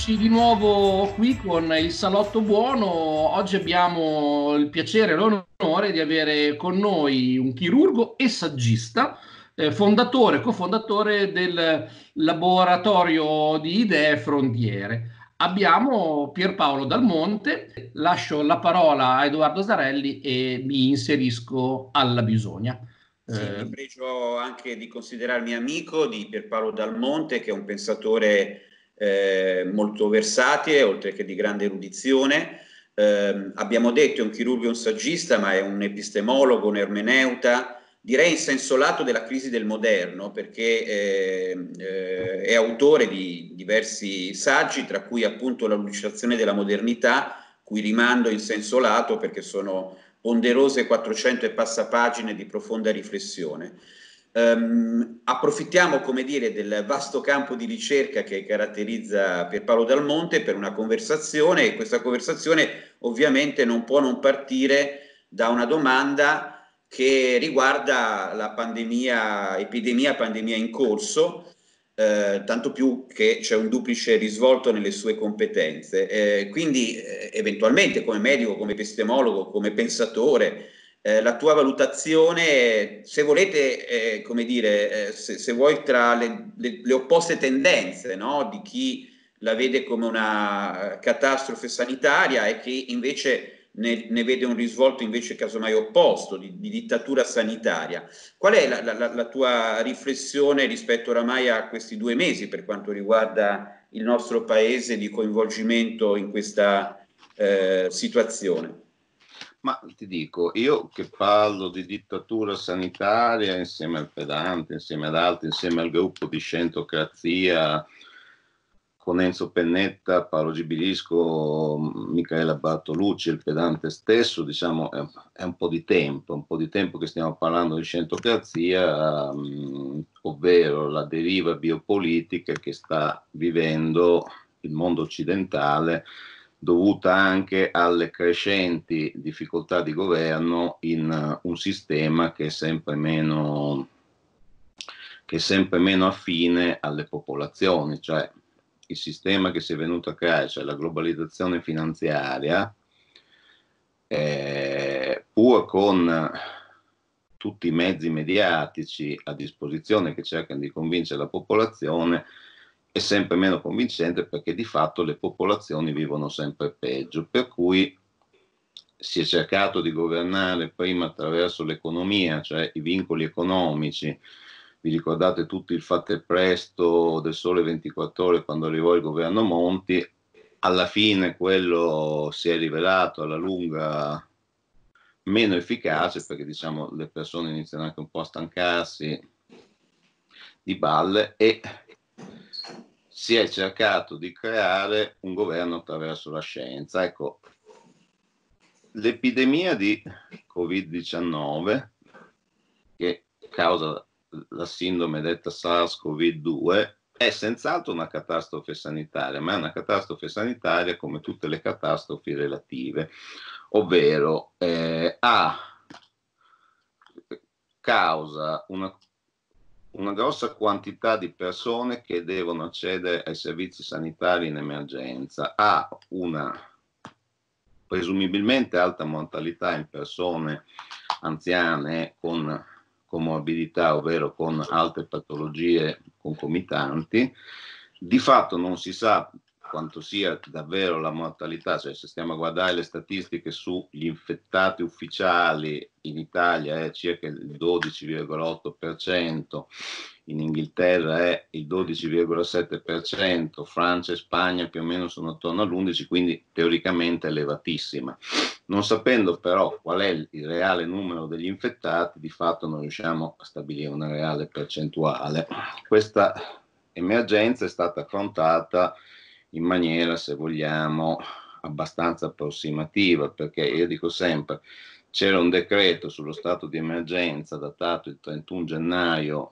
Eccoci di nuovo qui con il Salotto Buono. Oggi abbiamo il piacere e l'onore di avere con noi un chirurgo e saggista, cofondatore del laboratorio di Idee Frontiere. Abbiamo Pierpaolo Dal Monte. Lascio la parola a Edoardo Zarelli e mi inserisco alla bisogna. Sì, mi pregio anche di considerarmi amico di Pierpaolo Dal Monte, che è un pensatore molto versatile, oltre che di grande erudizione. Abbiamo detto è un chirurgo e un saggista, ma è un epistemologo, un ermeneuta, direi in senso lato della crisi del moderno, perché è autore di diversi saggi, tra cui appunto La lucidazione della modernità, cui rimando in senso lato perché sono ponderose 400 e passa pagine di profonda riflessione. Approfittiamo, come dire, del vasto campo di ricerca che caratterizza Pierpaolo Dal Monte per una conversazione, e questa conversazione ovviamente non può non partire da una domanda che riguarda la epidemia-pandemia in corso, tanto più che c'è un duplice risvolto nelle sue competenze. Quindi, eventualmente, come medico, come epistemologo, come pensatore, la tua valutazione, se volete, come dire, se vuoi, tra le opposte tendenze, no? Di chi la vede come una catastrofe sanitaria e chi invece ne vede un risvolto invece casomai opposto, di dittatura sanitaria. Qual è la tua riflessione rispetto oramai a questi 2 mesi per quanto riguarda il nostro paese di coinvolgimento in questa situazione? Ma ti dico, io che parlo di dittatura sanitaria insieme al pedante, insieme ad altri, insieme al gruppo di Scientocrazia, con Enzo Pennetta, Paolo Gibilisco, Michaela Bartolucci, il pedante stesso, diciamo, è un po' di tempo che stiamo parlando di Scientocrazia, ovvero la deriva biopolitica che sta vivendo il mondo occidentale, dovuta anche alle crescenti difficoltà di governo in un sistema che è sempre meno affine alle popolazioni, cioè il sistema che si è venuto a creare, cioè la globalizzazione finanziaria, pur con tutti i mezzi mediatici a disposizione che cercano di convincere la popolazione, è sempre meno convincente, perché di fatto le popolazioni vivono sempre peggio, per cui si è cercato di governare prima attraverso l'economia, cioè i vincoli economici. Vi ricordate tutti il Fate Presto del Sole 24 Ore quando arrivò il governo Monti? Alla fine quello si è rivelato alla lunga meno efficace, perché diciamo le persone iniziano anche un po' a stancarsi di balle, e si è cercato di creare un governo attraverso la scienza. Ecco, l'epidemia di Covid-19, che causa la sindrome detta SARS-CoV-2, è senz'altro una catastrofe sanitaria, ma è una catastrofe sanitaria come tutte le catastrofi relative, ovvero causa una grossa quantità di persone che devono accedere ai servizi sanitari in emergenza, ha una presumibilmente alta mortalità in persone anziane con comorbidità, ovvero con altre patologie concomitanti. Di fatto non si sa quanto sia davvero la mortalità, cioè se stiamo a guardare le statistiche sugli infettati ufficiali, in Italia è circa il 12,8%, in Inghilterra è il 12,7%, Francia e Spagna più o meno sono attorno all'11%, quindi teoricamente elevatissima. Non sapendo però qual è il reale numero degli infettati, di fatto non riusciamo a stabilire una reale percentuale. Questa emergenza è stata affrontata in maniera, se vogliamo, abbastanza approssimativa, perché io dico sempre, c'era un decreto sullo stato di emergenza datato il 31 gennaio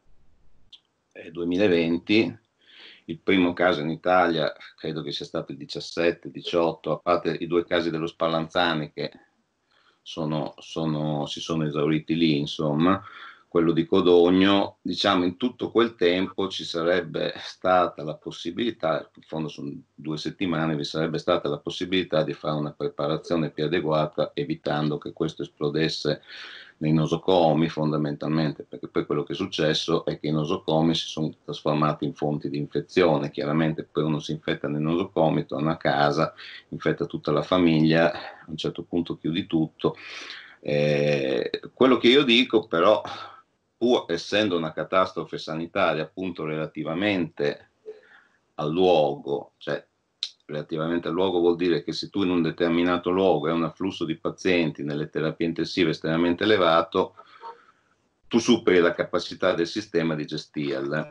2020, il primo caso in Italia credo che sia stato il 17-18, a parte i 2 casi dello Spallanzani che si sono esauriti lì, insomma. quello di Codogno, diciamo in tutto quel tempo ci sarebbe stata la possibilità, in fondo sono 2 settimane, vi sarebbe stata la possibilità di fare una preparazione più adeguata, evitando che questo esplodesse nei nosocomi fondamentalmente, perché poi quello che è successo è che i nosocomi si sono trasformati in fonti di infezione. Chiaramente poi uno si infetta nei nosocomi, torna a casa, infetta tutta la famiglia, a un certo punto chiudi tutto. Quello che io dico però, pur essendo una catastrofe sanitaria appunto relativamente al luogo, cioè relativamente al luogo vuol dire che se tu in un determinato luogo hai un afflusso di pazienti nelle terapie intensive estremamente elevato, tu superi la capacità del sistema di gestirle.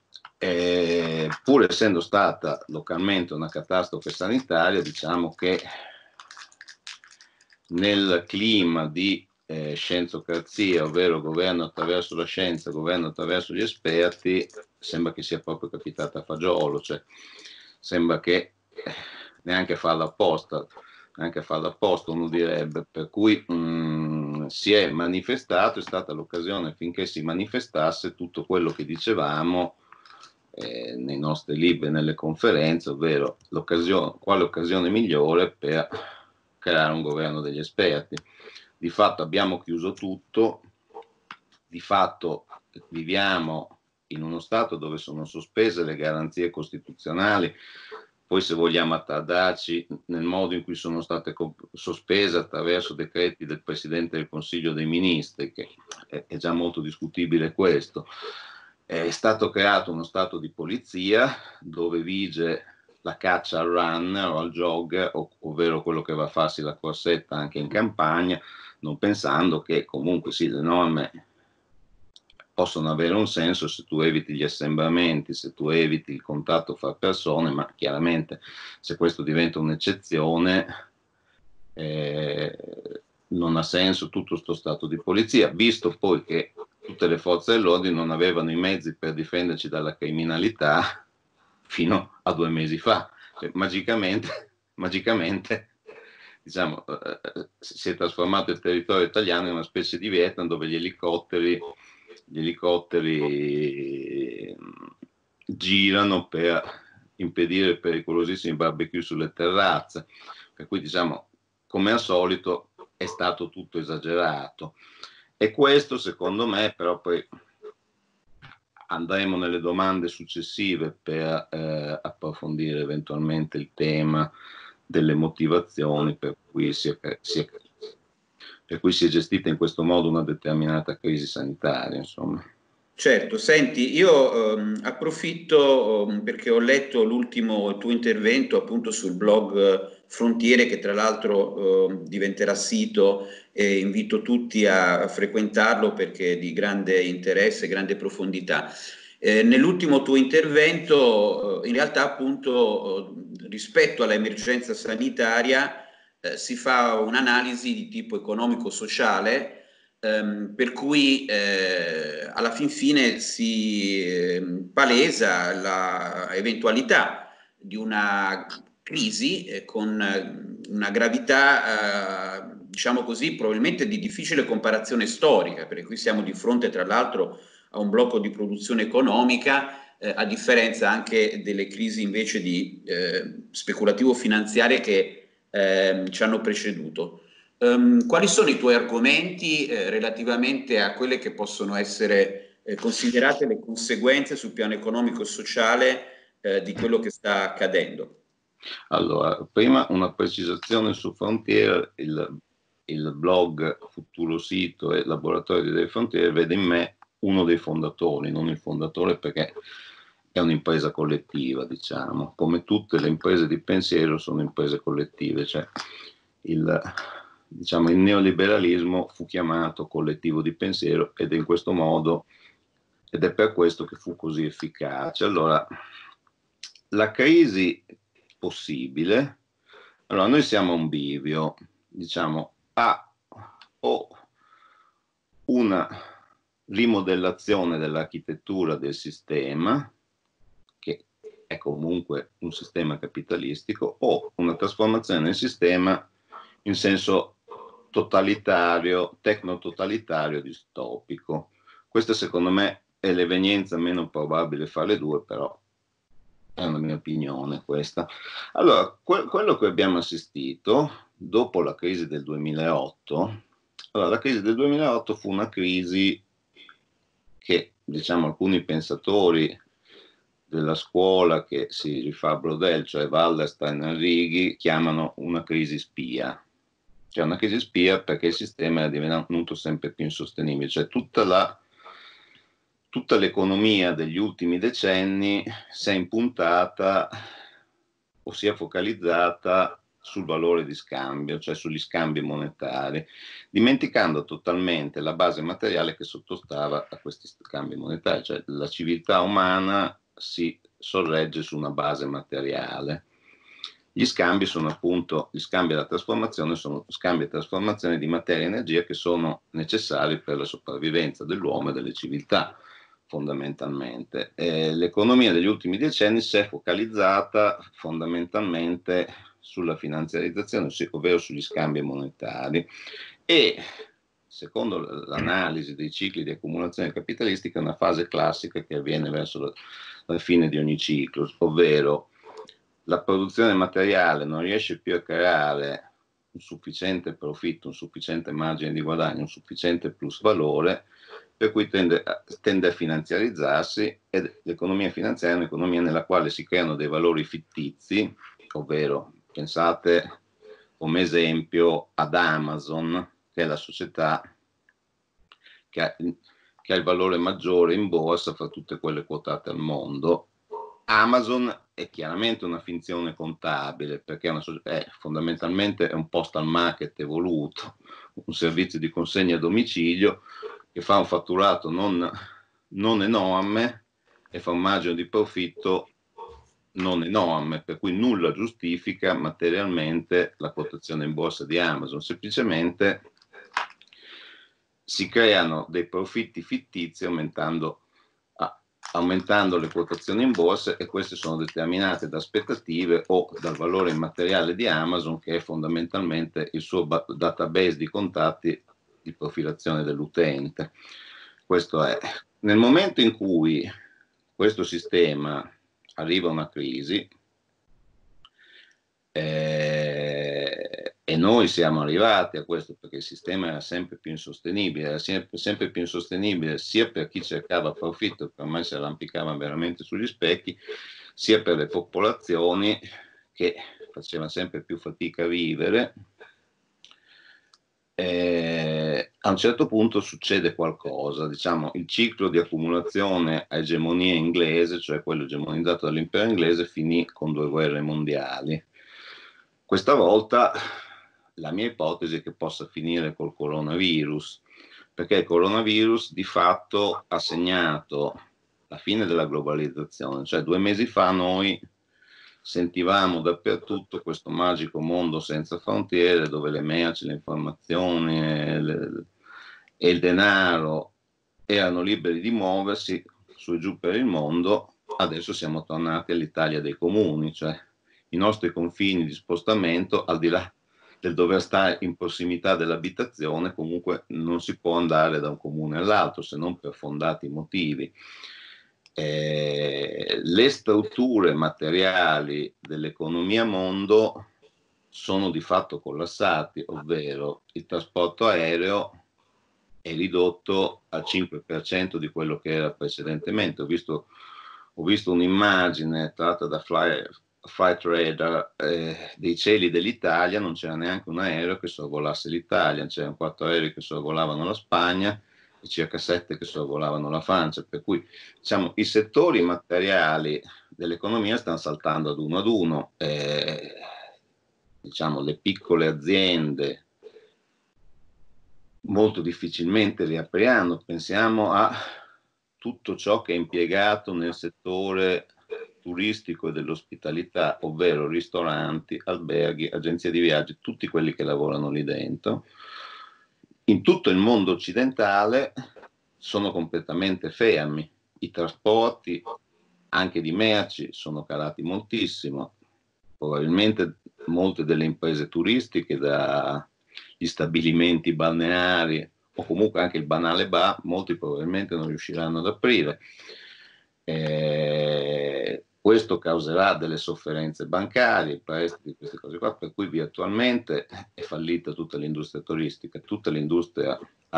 Pur essendo stata localmente una catastrofe sanitaria, diciamo che nel clima di scienzocrazia, ovvero governo attraverso la scienza, governo attraverso gli esperti, sembra che sia proprio capitata a fagiolo, cioè sembra che neanche farla apposta uno direbbe, per cui si è manifestato, è stata l'occasione finché si manifestasse tutto quello che dicevamo nei nostri libri, nelle conferenze, ovvero quale occasione migliore per creare un governo degli esperti. Di fatto abbiamo chiuso tutto, di fatto viviamo in uno stato dove sono sospese le garanzie costituzionali, poi se vogliamo attardarci nel modo in cui sono state sospese attraverso decreti del Presidente del Consiglio dei Ministri, che è già molto discutibile questo. È stato creato uno stato di polizia dove vige la caccia al runner o al jogger, ovvero quello che va a farsi la corsetta anche in campagna, non pensando che comunque sì, le norme possono avere un senso se tu eviti gli assembramenti, se tu eviti il contatto fra persone, ma chiaramente se questo diventa un'eccezione non ha senso tutto questo stato di polizia, visto poi che tutte le forze dell'ordine non avevano i mezzi per difenderci dalla criminalità fino a 2 mesi fa. Cioè, magicamente diciamo, si è trasformato il territorio italiano in una specie di Vietnam dove gli elicotteri girano per impedire pericolosissimi barbecue sulle terrazze, per cui diciamo come al solito è stato tutto esagerato, e questo secondo me, però poi andremo nelle domande successive per approfondire eventualmente il tema delle motivazioni per cui si è gestita in questo modo una determinata crisi sanitaria, insomma. Certo, senti, io approfitto perché ho letto l'ultimo tuo intervento appunto sul blog Frontiere, che tra l'altro diventerà sito, e invito tutti a frequentarlo perché è di grande interesse, grande profondità. Nell'ultimo tuo intervento, in realtà appunto rispetto all'emergenza sanitaria si fa un'analisi di tipo economico-sociale, per cui alla fin fine si palesa l'eventualità di una crisi con una gravità, diciamo così, probabilmente di difficile comparazione storica, perché qui siamo di fronte tra l'altro a un blocco di produzione economica, a differenza anche delle crisi invece di speculativo-finanziarie che ci hanno preceduto. Quali sono i tuoi argomenti relativamente a quelle che possono essere considerate le conseguenze sul piano economico e sociale di quello che sta accadendo? Allora, prima una precisazione su Frontier, il blog Futuro Sito e Laboratorio delle Frontiere vede in me uno dei fondatori, non il fondatore perché è un'impresa collettiva, diciamo, come tutte le imprese di pensiero sono imprese collettive, cioè il neoliberalismo fu chiamato collettivo di pensiero ed è per questo che fu così efficace. Allora, la crisi possibile, allora noi siamo a un bivio, diciamo, o una rimodellazione dell'architettura del sistema, che è comunque un sistema capitalistico, o una trasformazione del sistema in senso totalitario, tecnototalitario, distopico. Questa secondo me è l'evenienza meno probabile fra le due, però è una mia opinione questa. Allora, quello che abbiamo assistito dopo la crisi del 2008, allora, la crisi del 2008 fu una crisi che, diciamo, alcuni pensatori della scuola che si rifà a Brodel, cioè Wallerstein e Righi, chiamano una crisi spia. Cioè una crisi spia perché il sistema è divenuto sempre più insostenibile, cioè tutta l'economia degli ultimi decenni si è impuntata o si è focalizzata sul valore di scambio, cioè sugli scambi monetari, dimenticando totalmente la base materiale che sottostava a questi scambi monetari, cioè la civiltà umana si sorregge su una base materiale. Gli scambi sono appunto, gli scambi e la trasformazione sono scambi e trasformazione di materia e energia che sono necessari per la sopravvivenza dell'uomo e delle civiltà, fondamentalmente. L'economia degli ultimi decenni si è focalizzata fondamentalmente sulla finanziarizzazione, ovvero sugli scambi monetari, e secondo l'analisi dei cicli di accumulazione capitalistica è una fase classica che avviene verso la fine di ogni ciclo, ovvero la produzione materiale non riesce più a creare un sufficiente profitto, un sufficiente margine di guadagno, un sufficiente plus valore, per cui tende a finanziarizzarsi, e l'economia finanziaria è un'economia nella quale si creano dei valori fittizi, ovvero pensate come esempio ad Amazon, che è la società che ha il valore maggiore in borsa fra tutte quelle quotate al mondo. Amazon è chiaramente una finzione contabile, perché fondamentalmente è un postal market evoluto, un servizio di consegna a domicilio che fa un fatturato non enorme e fa un margine di profitto non enorme, per cui nulla giustifica materialmente la quotazione in borsa di Amazon, semplicemente si creano dei profitti fittizi aumentando le quotazioni in borsa, e queste sono determinate da aspettative o dal valore immateriale di Amazon, che è fondamentalmente il suo database di contatti di profilazione dell'utente. Questo è. Nel momento in cui questo sistema arriva a una crisi, e noi siamo arrivati a questo perché il sistema era sempre più insostenibile, sempre più insostenibile sia per chi cercava profitto, che ormai si arrampicava veramente sugli specchi, sia per le popolazioni che facevano sempre più fatica a vivere. A un certo punto succede qualcosa, diciamo, il ciclo di accumulazione a egemonia inglese, cioè quello egemonizzato dall'impero inglese, finì con 2 guerre mondiali. Questa volta la mia ipotesi è che possa finire col coronavirus, perché il coronavirus di fatto ha segnato la fine della globalizzazione, cioè 2 mesi fa noi sentivamo dappertutto questo magico mondo senza frontiere, dove le merci, le informazioni e il denaro erano liberi di muoversi su e giù per il mondo. Adesso siamo tornati all'Italia dei comuni, cioè i nostri confini di spostamento, al di là del dover stare in prossimità dell'abitazione, comunque non si può andare da un comune all'altro se non per fondati motivi. Le strutture materiali dell'economia mondo sono di fatto collassati, ovvero il trasporto aereo è ridotto al 5% di quello che era precedentemente. Ho visto un'immagine tratta da Flight Radar dei cieli dell'Italia, non c'era neanche un aereo che sorvolasse l'Italia, c'erano 4 aerei che sorvolavano la Spagna e circa 7 che sorvolavano la Francia, per cui diciamo i settori materiali dell'economia stanno saltando ad uno, diciamo le piccole aziende molto difficilmente riapriranno. Pensiamo a tutto ciò che è impiegato nel settore turistico e dell'ospitalità, ovvero ristoranti, alberghi, agenzie di viaggi, tutti quelli che lavorano lì dentro. In tutto il mondo occidentale sono completamente fermi, i trasporti anche di merci sono calati moltissimo, probabilmente molte delle imprese turistiche, dagli stabilimenti balneari o comunque anche il banale bar, molti probabilmente non riusciranno ad aprire. Questo causerà delle sofferenze bancarie, prestiti, queste cose qua, per cui virtualmente è fallita tutta l'industria turistica, tutta l'industria,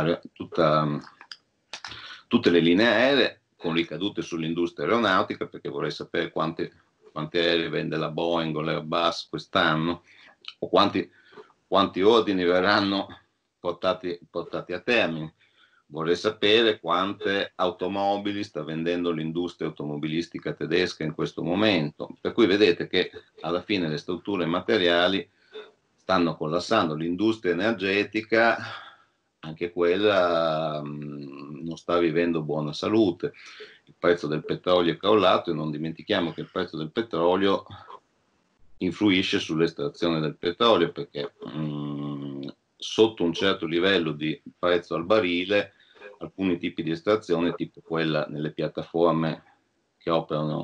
tutte le linee aeree, con ricadute sull'industria aeronautica, perché vorrei sapere quanti aerei vende la Boeing o l'Airbus quest'anno, o quanti ordini verranno portati a termine. Vorrei sapere quante automobili sta vendendo l'industria automobilistica tedesca in questo momento. Per cui vedete che alla fine le strutture materiali stanno collassando. L'industria energetica, anche quella non sta vivendo buona salute. Il prezzo del petrolio è crollato e non dimentichiamo che il prezzo del petrolio influisce sull'estrazione del petrolio, perché sotto un certo livello di prezzo al barile alcuni tipi di estrazione, tipo quella nelle piattaforme che operano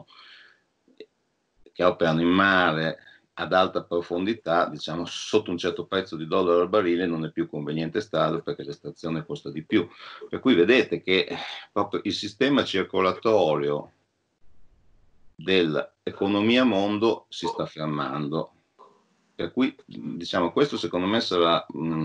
in mare ad alta profondità, diciamo sotto un certo prezzo di dollaro al barile non è più conveniente estrarlo perché l'estrazione costa di più. Per cui vedete che proprio il sistema circolatorio dell'economia mondo si sta fermando. Per cui diciamo questo secondo me sarà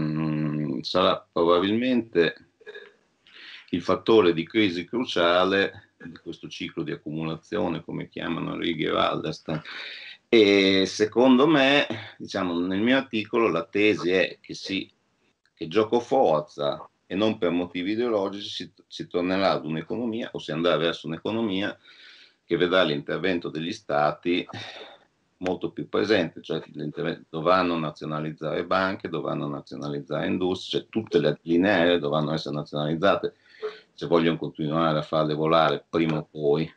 probabilmente il fattore di crisi cruciale di questo ciclo di accumulazione, come chiamano Righi e Wallerstein. E secondo me, diciamo, nel mio articolo la tesi è che gioco forza e non per motivi ideologici si tornerà ad un'economia, o si andrà verso un'economia che vedrà l'intervento degli stati molto più presente, cioè dovranno nazionalizzare banche, dovranno nazionalizzare industrie, cioè tutte le linee aeree dovranno essere nazionalizzate se vogliono continuare a farle volare prima o poi.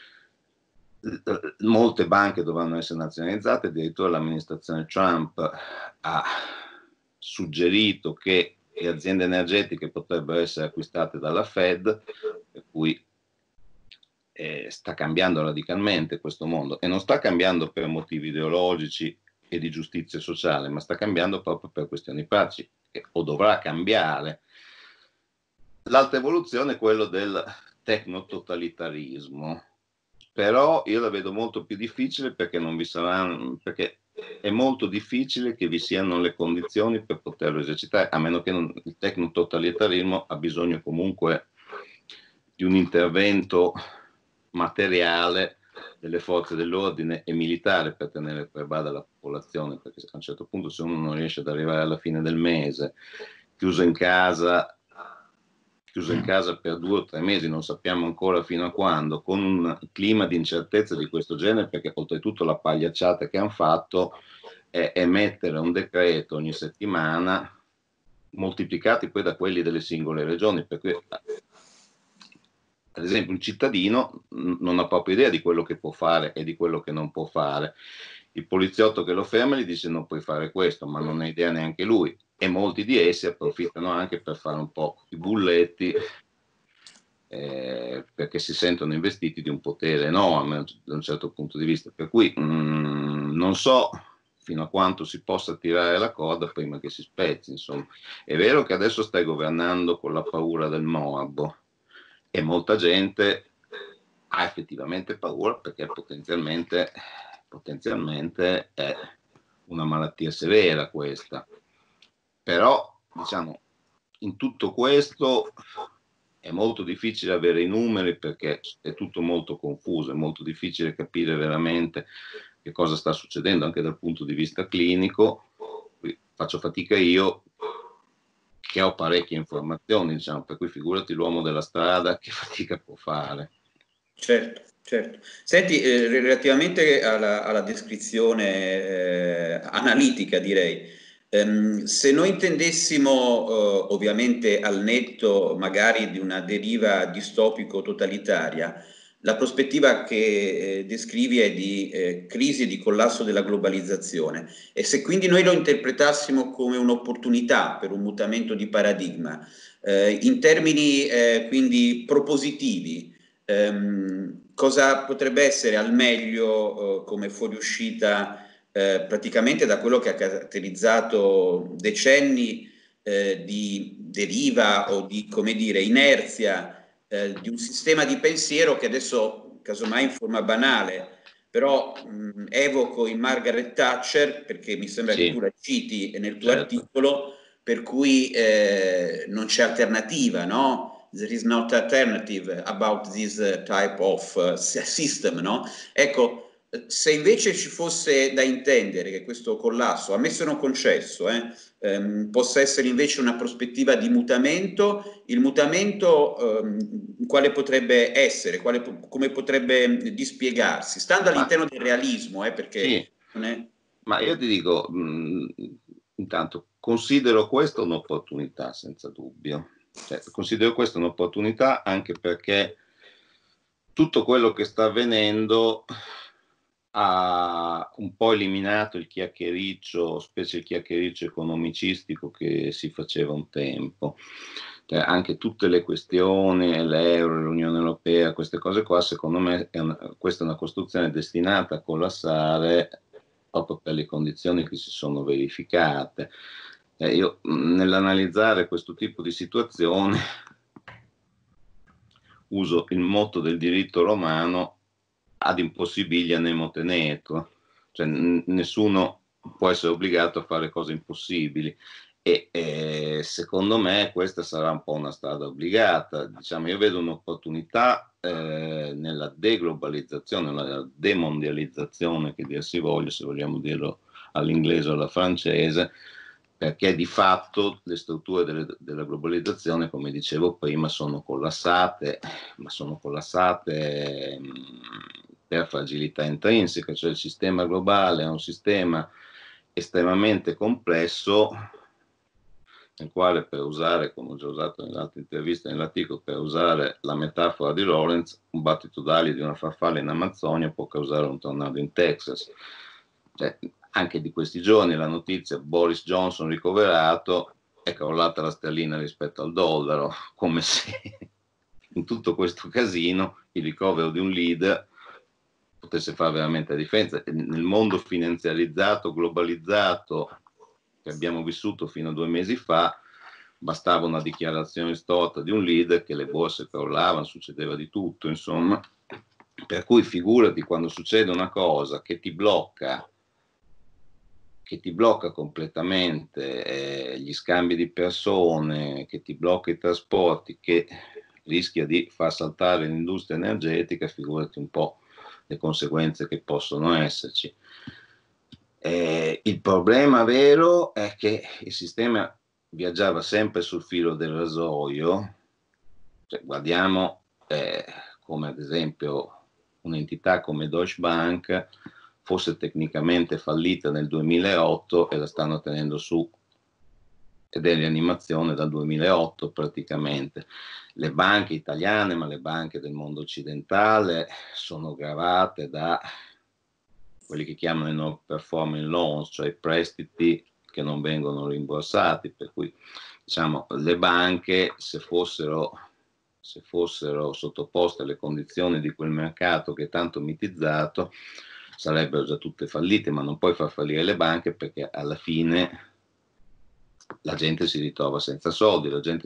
Molte banche dovranno essere nazionalizzate, addirittura l'amministrazione Trump ha suggerito che le aziende energetiche potrebbero essere acquistate dalla Fed, per cui sta cambiando radicalmente questo mondo, e non sta cambiando per motivi ideologici e di giustizia sociale, ma sta cambiando proprio per questioni pratiche, o dovrà cambiare. L'altra evoluzione è quello del tecnototalitarismo, però io la vedo molto più difficile perché non vi saranno, perché è molto difficile che vi siano le condizioni per poterlo esercitare, a meno che il tecnototalitarismo ha bisogno comunque di un intervento materiale delle forze dell'ordine e militare per tenere per bada la popolazione, perché a un certo punto se uno non riesce ad arrivare alla fine del mese, chiuso in casa per 2 o 3 mesi, non sappiamo ancora fino a quando, con un clima di incertezza di questo genere, perché oltretutto la pagliacciata che hanno fatto è emettere un decreto ogni settimana, moltiplicati poi da quelli delle singole regioni, per cui ad esempio un cittadino non ha proprio idea di quello che può fare e di quello che non può fare. Il poliziotto che lo ferma gli dice non puoi fare questo, ma non ha idea neanche lui, e molti di essi approfittano anche per fare un po' i bulletti, perché si sentono investiti di un potere enorme da un certo punto di vista, per cui non so fino a quanto si possa tirare la corda prima che si spezzi, insomma. È vero che adesso stai governando con la paura del morbo, e molta gente ha effettivamente paura perché potenzialmente è una malattia severa questa. Però, diciamo, in tutto questo è molto difficile avere i numeri perché è tutto molto confuso, è molto difficile capire veramente che cosa sta succedendo anche dal punto di vista clinico. Faccio fatica io, che ho parecchie informazioni, diciamo, per cui figurati l'uomo della strada che fatica può fare. Certo, certo. Senti, relativamente alla descrizione analitica, direi, se noi intendessimo, ovviamente al netto magari di una deriva distopico-totalitaria, la prospettiva che descrivi è di crisi e di collasso della globalizzazione, e se quindi noi lo interpretassimo come un'opportunità per un mutamento di paradigma, in termini quindi propositivi, cosa potrebbe essere al meglio come fuoriuscita praticamente da quello che ha caratterizzato decenni di deriva o di, come dire, inerzia di un sistema di pensiero che adesso, casomai in forma banale, però evoco in Margaret Thatcher, perché mi sembra che tu la citi nel tuo articolo, per cui non c'è alternativa, no? There is no alternative about this type of system, no? Ecco, se invece ci fosse da intendere che questo collasso, ammesso non concesso, possa essere invece una prospettiva di mutamento, il mutamento quale potrebbe essere, come potrebbe dispiegarsi, stando all'interno del realismo, perché sì, non è... Ma io ti dico, intanto, considero questa un'opportunità senza dubbio. Cioè, considero questa un'opportunità anche perché tutto quello che sta avvenendo ha un po' eliminato il chiacchiericcio, specie il chiacchiericcio economicistico che si faceva un tempo. Cioè, anche tutte le questioni, l'euro, l'Unione Europea, queste cose qua, secondo me questa è una costruzione destinata a collassare proprio per le condizioni che si sono verificate. Io nell'analizzare questo tipo di situazione uso il motto del diritto romano ad impossibilia nemo tenetur, cioè nessuno può essere obbligato a fare cose impossibili e secondo me questa sarà un po' una strada obbligata. Diciamo, io vedo un'opportunità nella deglobalizzazione, nella demondializzazione, che dir si voglia, se vogliamo dirlo all'inglese o alla francese, perché di fatto le strutture della globalizzazione, come dicevo prima, sono collassate, ma sono collassate per fragilità intrinseca, cioè il sistema globale è un sistema estremamente complesso nel quale, per usare, come ho già usato in altre interviste nell'articolo, per usare la metafora di Lawrence, un battito d'ali di una farfalla in Amazzonia può causare un tornado in Texas. Cioè, anche di questi giorni la notizia Boris Johnson ricoverato, è crollata la sterlina rispetto al dollaro, come se in tutto questo casino il ricovero di un leader potesse fare veramente la differenza. Nel mondo finanziarizzato, globalizzato che abbiamo vissuto fino a 2 mesi fa, bastava una dichiarazione storta di un leader che le borse crollavano, succedeva di tutto, insomma. Per cui figurati quando succede una cosa che ti blocca completamente gli scambi di persone, che ti blocca i trasporti, che rischia di far saltare l'industria energetica, figurati un po' le conseguenze che possono esserci. Il problema vero è che il sistema viaggiava sempre sul filo del rasoio. Cioè, guardiamo come ad esempio un'entità come Deutsche Bank fosse tecnicamente fallita nel 2008 e la stanno tenendo su, ed è rianimazione dal 2008 praticamente. Le banche italiane, ma le banche del mondo occidentale, sono gravate da quelli che chiamano i non performing loans, cioè prestiti che non vengono rimborsati, per cui diciamo le banche, se fossero sottoposte alle condizioni di quel mercato che è tanto mitizzato, sarebbero già tutte fallite, ma non puoi far fallire le banche perché alla fine la gente si ritrova senza soldi,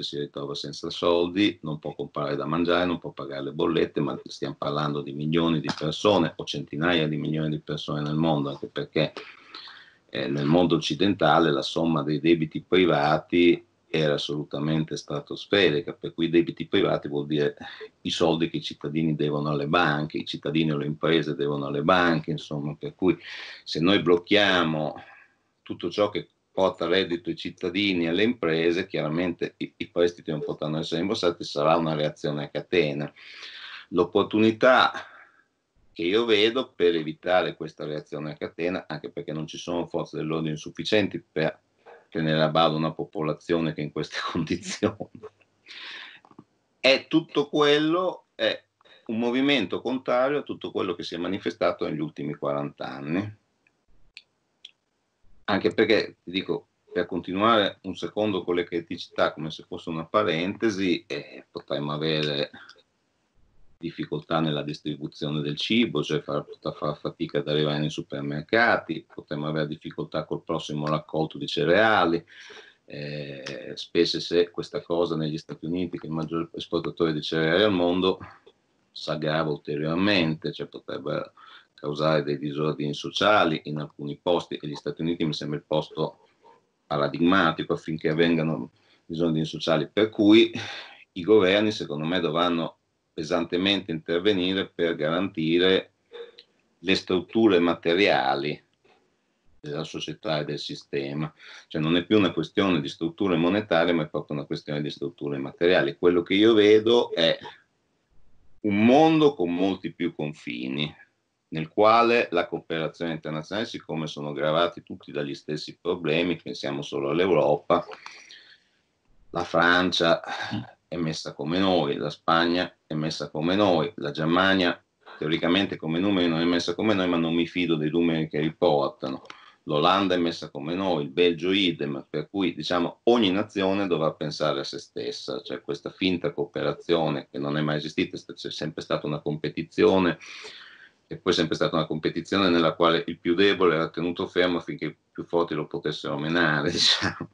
non può comprare da mangiare, non può pagare le bollette, ma stiamo parlando di milioni di persone o centinaia di milioni di persone nel mondo, anche perché nel mondo occidentale la somma dei debiti privati era assolutamente stratosferica, per cui debiti privati vuol dire i soldi che i cittadini devono alle banche, i cittadini o le imprese devono alle banche, insomma, per cui se noi blocchiamo tutto ciò che porta reddito ai cittadini e alle imprese, chiaramente i prestiti non potranno essere rimborsati, sarà una reazione a catena. L'opportunità che io vedo per evitare questa reazione a catena, anche perché non ci sono forze dell'ordine sufficienti per tenere a bada una popolazione che è in queste condizioni, è tutto quello, è un movimento contrario a tutto quello che si è manifestato negli ultimi 40 anni. Anche perché, ti dico, per continuare un secondo con le criticità, come se fosse una parentesi, potremmo avere difficoltà nella distribuzione del cibo, cioè far fatica ad arrivare nei supermercati, potremmo avere difficoltà col prossimo raccolto di cereali, specie se questa cosa negli Stati Uniti, che è il maggior esportatore di cereali al mondo, s'aggrava ulteriormente, cioè potrebbe causare dei disordini sociali in alcuni posti, e gli Stati Uniti mi sembra il posto paradigmatico affinché avvengano disordini sociali, per cui i governi secondo me dovranno pesantemente intervenire per garantire le strutture materiali della società e del sistema, cioè non è più una questione di strutture monetarie, ma è proprio una questione di strutture materiali. Quello che io vedo è un mondo con molti più confini, nel quale la cooperazione internazionale, siccome sono gravati tutti dagli stessi problemi, pensiamo solo all'Europa, la Francia è messa come noi, la Spagna è messa come noi, la Germania teoricamente come numeri non è messa come noi, ma non mi fido dei numeri che riportano. L'Olanda è messa come noi, il Belgio idem, per cui diciamo ogni nazione dovrà pensare a se stessa, cioè questa finta cooperazione che non è mai esistita, c'è sempre stata una competizione, e poi è sempre stata una competizione nella quale il più debole era tenuto fermo affinché i più forti lo potessero menare, diciamo.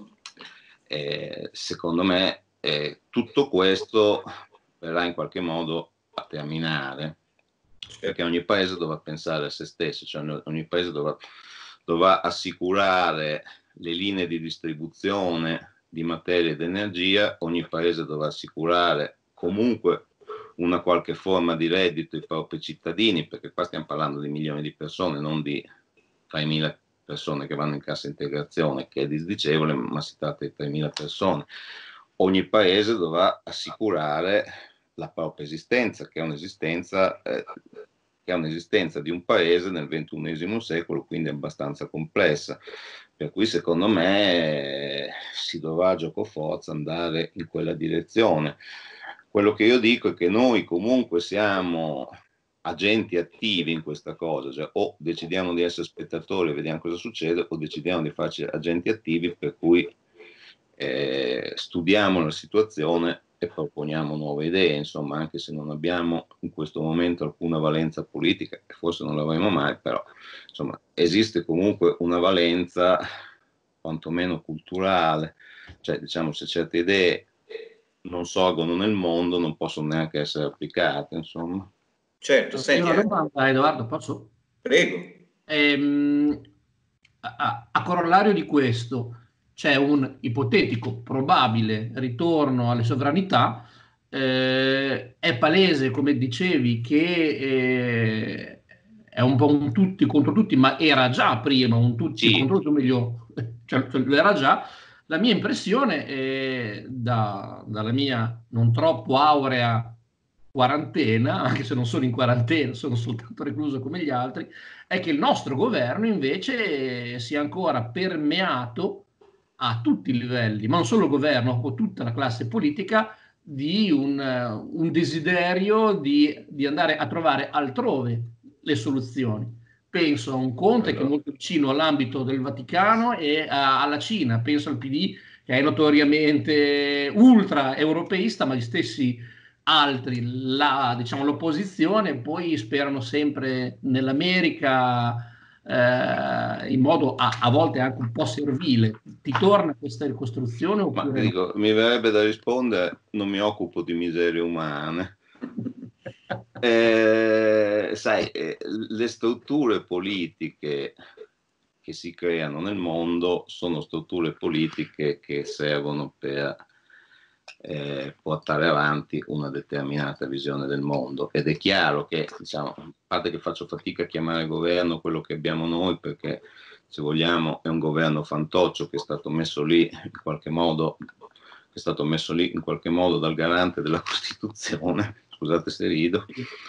Secondo me tutto questo verrà in qualche modo a terminare, perché ogni paese dovrà pensare a se stesso, cioè ogni paese dovrà assicurare le linee di distribuzione di materia ed energia, ogni paese dovrà assicurare comunque una qualche forma di reddito ai propri cittadini, perché qua stiamo parlando di milioni di persone, non di 3.000 persone che vanno in cassa integrazione, che è disdicevole, ma si tratta di 3.000 persone. Ogni paese dovrà assicurare la propria esistenza, che è un'esistenza di un paese nel XXI secolo, quindi abbastanza complessa, per cui secondo me si dovrà a giocoforza andare in quella direzione. Quello che io dico è che noi comunque siamo agenti attivi in questa cosa, cioè o decidiamo di essere spettatori e vediamo cosa succede, o decidiamo di farci agenti attivi, per cui studiamo la situazione e proponiamo nuove idee, insomma, anche se non abbiamo in questo momento alcuna valenza politica, e forse non l'avremo mai, però insomma esiste comunque una valenza quantomeno culturale, cioè diciamo se certe idee non sorgono nel mondo non possono neanche essere applicate, insomma. Certo, senti, una domanda, Edoardo, posso? Prego. A corollario di questo c'è un ipotetico probabile ritorno alle sovranità. È palese, come dicevi, che è un po' un tutti contro tutti, ma era già prima un tutti contro tutti, o meglio, cioè, era già. La mia impressione, dalla mia non troppo aurea quarantena, anche se non sono in quarantena, sono soltanto recluso come gli altri, è che il nostro governo invece sia ancora permeato a tutti i livelli, ma non solo il governo, o tutta la classe politica, di un desiderio di andare a trovare altrove le soluzioni. Penso a un Conte che è molto vicino all'ambito del Vaticano e alla Cina, penso al PD che è notoriamente ultra europeista, ma gli stessi altri, diciamo, l'opposizione, poi sperano sempre nell'America in modo a volte anche un po' servile. Ti torna questa ricostruzione oppure ma dico, mi verrebbe da rispondere, non mi occupo di miserie umane. Sai, le strutture politiche che si creano nel mondo sono strutture politiche che servono per portare avanti una determinata visione del mondo, ed è chiaro che, diciamo, a parte che faccio fatica a chiamare governo quello che abbiamo noi, perché se vogliamo è un governo fantoccio che è stato messo lì in qualche modo, dal garante della Costituzione, scusate se rido,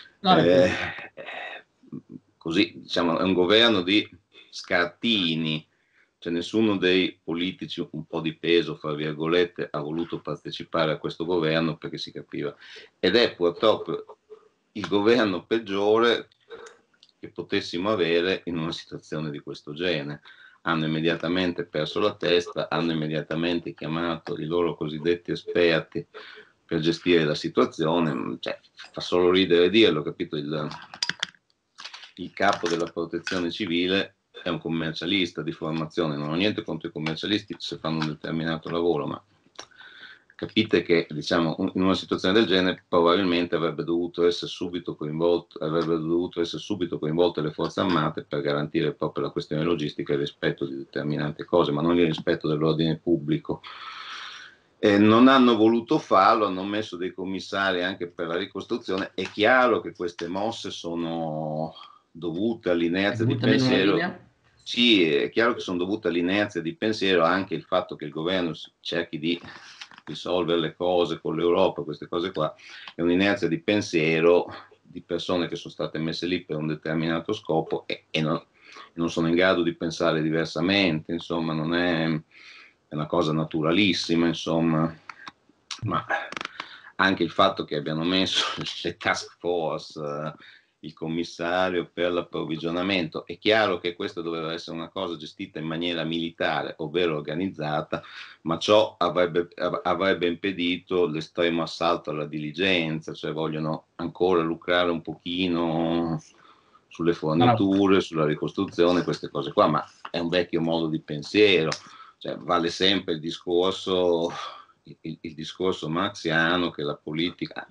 così diciamo è un governo di scartini, cioè nessuno dei politici un po' di peso, fra virgolette, ha voluto partecipare a questo governo, perché si capiva, ed è purtroppo il governo peggiore che potessimo avere in una situazione di questo genere. Hanno immediatamente perso la testa, hanno immediatamente chiamato i loro cosiddetti esperti per gestire la situazione, cioè, fa solo ridere dirlo, capito? Il capo della protezione civile è un commercialista di formazione, non ho niente contro i commercialisti se fanno un determinato lavoro, ma capite che, diciamo, in una situazione del genere probabilmente avrebbero dovuto essere subito coinvolte le forze armate per garantire proprio la questione logistica e il rispetto di determinate cose, ma non il rispetto dell'ordine pubblico. Non hanno voluto farlo, hanno messo dei commissari anche per la ricostruzione. È chiaro che queste mosse sono dovute all'inerzia di pensiero. Sì, è chiaro che sono dovute all'inerzia di pensiero, anche il fatto che il governo cerchi di risolvere le cose con l'Europa, queste cose qua, è un'inerzia di pensiero di persone che sono state messe lì per un determinato scopo e non sono in grado di pensare diversamente, insomma, non è una cosa naturalissima, insomma, ma anche il fatto che abbiano messo le task force, il commissario per l'approvvigionamento, è chiaro che questo doveva essere una cosa gestita in maniera militare, ovvero organizzata, ma ciò avrebbe impedito l'estremo assalto alla diligenza, cioè vogliono ancora lucrare un pochino sulle forniture, sulla ricostruzione, queste cose qua, ma è un vecchio modo di pensiero, cioè vale sempre il discorso marxiano che la politica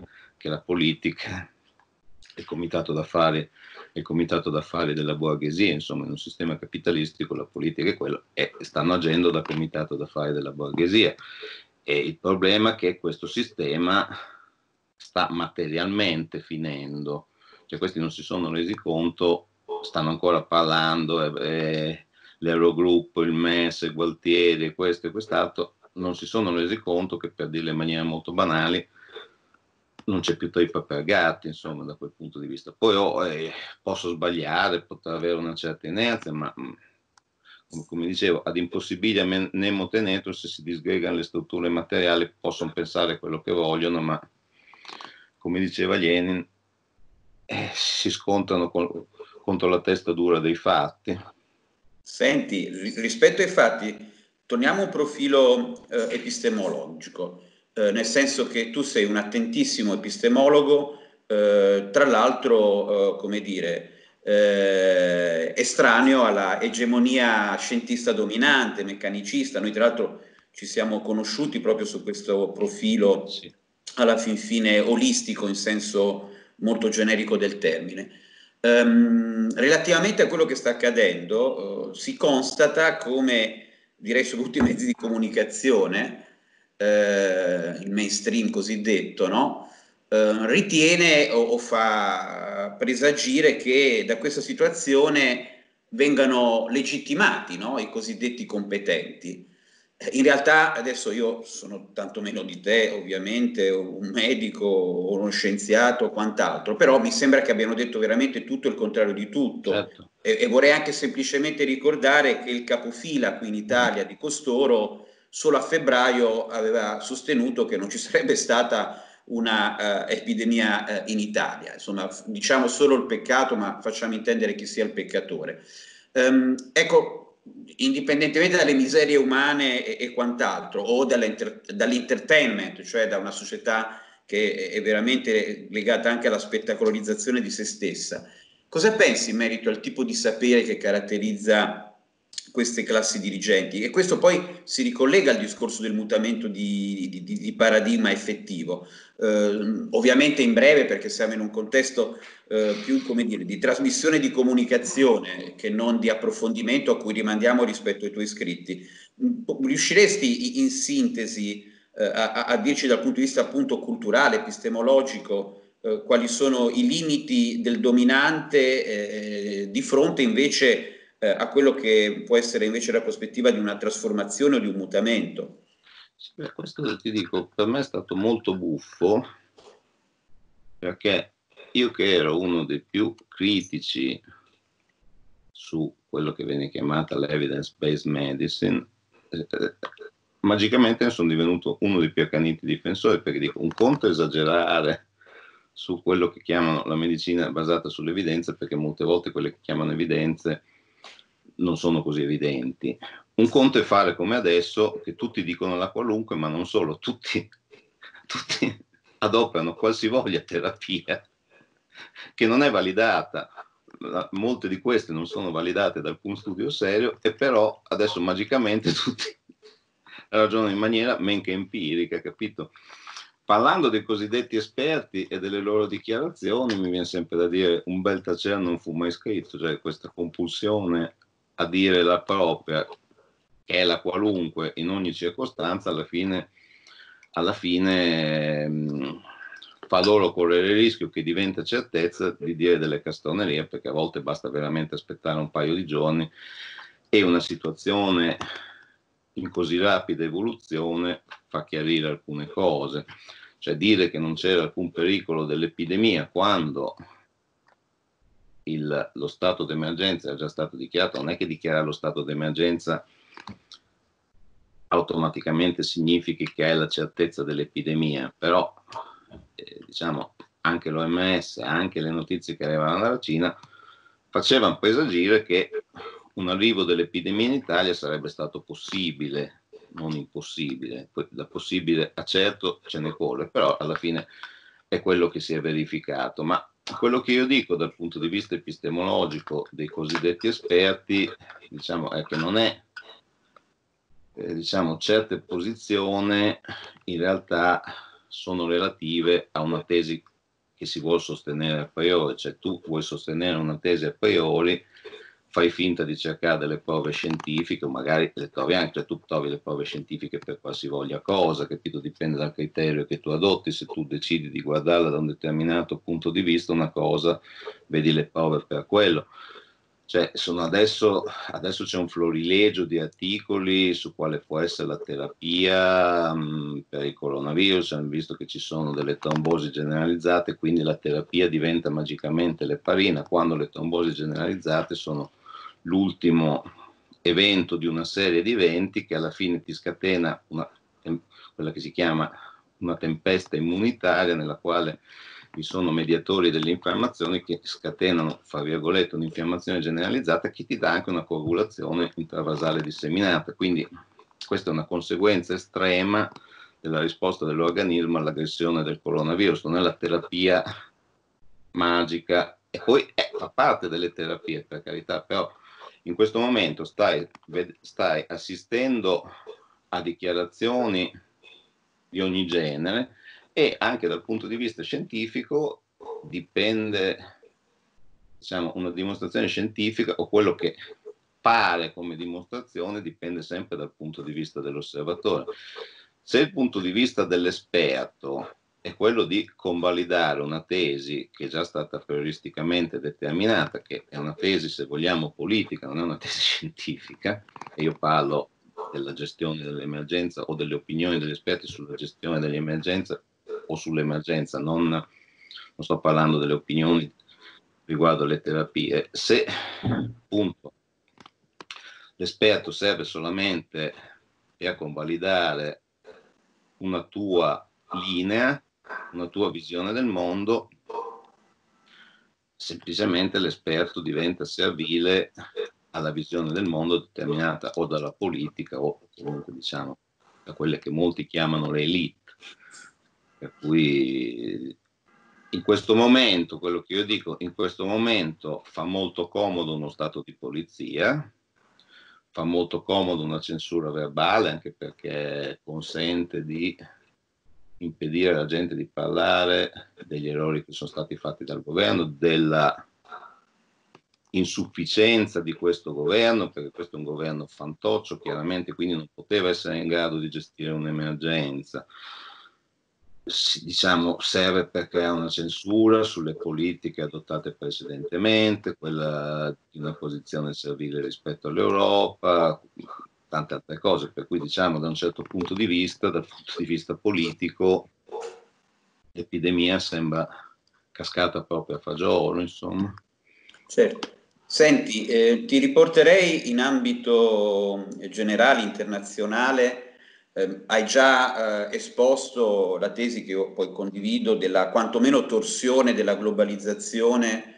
è il comitato d'affari della borghesia, insomma, in un sistema capitalistico la politica è quello, e stanno agendo da comitato d'affari della borghesia. E il problema è che questo sistema sta materialmente finendo, cioè questi non si sono resi conto, stanno ancora parlando, l'Eurogruppo, il MES, il Gualtieri, questo e quest'altro, non si sono resi conto che, per dirle in maniera molto banale, non c'è più trippa per gatti, insomma, da quel punto di vista. Poi posso sbagliare, potrà avere una certa inerzia, ma come dicevo, ad impossibilia nemo tenetur, se si disgregano le strutture materiali possono pensare quello che vogliono, ma come diceva Lenin, si scontrano contro la testa dura dei fatti. Senti, rispetto ai fatti, torniamo a un profilo epistemologico, nel senso che tu sei un attentissimo epistemologo, tra l'altro, come dire, estraneo alla egemonia scientista dominante, meccanicista. Noi tra l'altro ci siamo conosciuti proprio su questo profilo, sì, alla fin fine olistico in senso molto generico del termine. Relativamente a quello che sta accadendo, si constata come, direi, su tutti i mezzi di comunicazione, il mainstream cosiddetto, no? Ritiene o fa presagire che da questa situazione vengano legittimati, no, i cosiddetti competenti. In realtà adesso io sono tanto meno di te, ovviamente, un medico o uno scienziato o quant'altro, però mi sembra che abbiano detto veramente tutto il contrario di tutto. Certo. E vorrei anche semplicemente ricordare che il capofila qui in Italia di costoro solo a febbraio aveva sostenuto che non ci sarebbe stata una epidemia in Italia. Insomma, diciamo solo il peccato, ma facciamo intendere chi sia il peccatore. Ecco, indipendentemente dalle miserie umane e quant'altro, o dall'entertainment, cioè da una società che è veramente legata anche alla spettacolarizzazione di se stessa, cosa pensi in merito al tipo di sapere che caratterizza queste classi dirigenti? E questo poi si ricollega al discorso del mutamento di paradigma effettivo. Ovviamente in breve, perché siamo in un contesto più, come dire, di trasmissione di comunicazione che non di approfondimento, a cui rimandiamo rispetto ai tuoi scritti. Riusciresti in sintesi a dirci dal punto di vista appunto culturale, epistemologico, quali sono i limiti del dominante di fronte invece a quello che può essere invece la prospettiva di una trasformazione o di un mutamento? Beh, questo ti dico, per me è stato molto buffo, perché io, che ero uno dei più critici su quello che viene chiamata l'evidence-based medicine, magicamente ne sono divenuto uno dei più accaniti difensori, perché dico, un conto è esagerare su quello che chiamano la medicina basata sull'evidenza, perché molte volte quelle che chiamano evidenze non sono così evidenti. Un conto è fare come adesso, che tutti dicono la qualunque, ma non solo, tutti adoperano qualsivoglia terapia che non è validata, molte di queste non sono validate da alcun studio serio, e però adesso magicamente tutti ragionano in maniera men che empirica, capito? Parlando dei cosiddetti esperti e delle loro dichiarazioni, mi viene sempre da dire: un bel tacere non fu mai scritto, cioè questa compulsione a dire la propria, che è la qualunque in ogni circostanza, alla fine fa loro correre il rischio che diventa certezza di dire delle castronerie, perché a volte basta veramente aspettare un paio di giorni e una situazione in così rapida evoluzione fa chiarire alcune cose. Cioè, dire che non c'era alcun pericolo dell'epidemia quando lo stato d'emergenza è già stato dichiarato, non è che dichiarare lo stato d'emergenza automaticamente significhi che hai la certezza dell'epidemia, però diciamo anche l'OMS, anche le notizie che arrivavano dalla Cina facevano presagire che un arrivo dell'epidemia in Italia sarebbe stato possibile, non impossibile. Da possibile a certo ce ne corre, però alla fine è quello che si è verificato. Ma quello che io dico dal punto di vista epistemologico dei cosiddetti esperti, diciamo, è che non è diciamo, certe posizioni in realtà sono relative a una tesi che si vuole sostenere a priori. Cioè, tu vuoi sostenere una tesi a priori, fai finta di cercare delle prove scientifiche, o magari le trovi anche, cioè tu trovi le prove scientifiche per qualsivoglia cosa, capito? Dipende dal criterio che tu adotti. Se tu decidi di guardarla da un determinato punto di vista, una cosa, vedi le prove per quello. Cioè, adesso c'è un florilegio di articoli su quale può essere la terapia per il coronavirus, visto che ci sono delle trombosi generalizzate, quindi la terapia diventa magicamente l'eparina, quando le trombosi generalizzate sono l'ultimo evento di una serie di eventi che alla fine ti scatena quella che si chiama una tempesta immunitaria, nella quale vi sono mediatori dell'infiammazione che scatenano, fra virgolette, un'infiammazione generalizzata che ti dà anche una coagulazione intravasale disseminata. Quindi questa è una conseguenza estrema della risposta dell'organismo all'aggressione del coronavirus. Non è la terapia magica, e poi fa parte delle terapie, per carità, però in questo momento stai assistendo a dichiarazioni di ogni genere, e anche dal punto di vista scientifico dipende, diciamo, una dimostrazione scientifica, o quello che pare come dimostrazione, dipende sempre dal punto di vista dell'osservatore. Se il punto di vista dell'esperto è quello di convalidare una tesi che è già stata prioristicamente determinata, che è una tesi, se vogliamo, politica, non è una tesi scientifica, e io parlo della gestione dell'emergenza o delle opinioni degli esperti sulla gestione dell'emergenza o sull'emergenza, non sto parlando delle opinioni riguardo alle terapie. Se appunto l'esperto serve solamente per convalidare una tua linea, una tua visione del mondo, semplicemente l'esperto diventa servile alla visione del mondo determinata o dalla politica o comunque, diciamo, da quelle che molti chiamano le elite. Per cui in questo momento, quello che io dico, in questo momento fa molto comodo uno stato di polizia, fa molto comodo una censura verbale, anche perché consente di impedire alla gente di parlare degli errori che sono stati fatti dal governo, della insufficienza di questo governo, perché questo è un governo fantoccio, chiaramente, quindi non poteva essere in grado di gestire un'emergenza. Diciamo, serve per creare una censura sulle politiche adottate precedentemente, quella di una posizione servile rispetto all'Europa, tante altre cose, per cui, diciamo, da un certo punto di vista, dal punto di vista politico, l'epidemia sembra cascata proprio a fagiolo, insomma. Certo. Senti, ti riporterei in ambito generale, internazionale. Hai già esposto la tesi che io poi condivido della quantomeno torsione della globalizzazione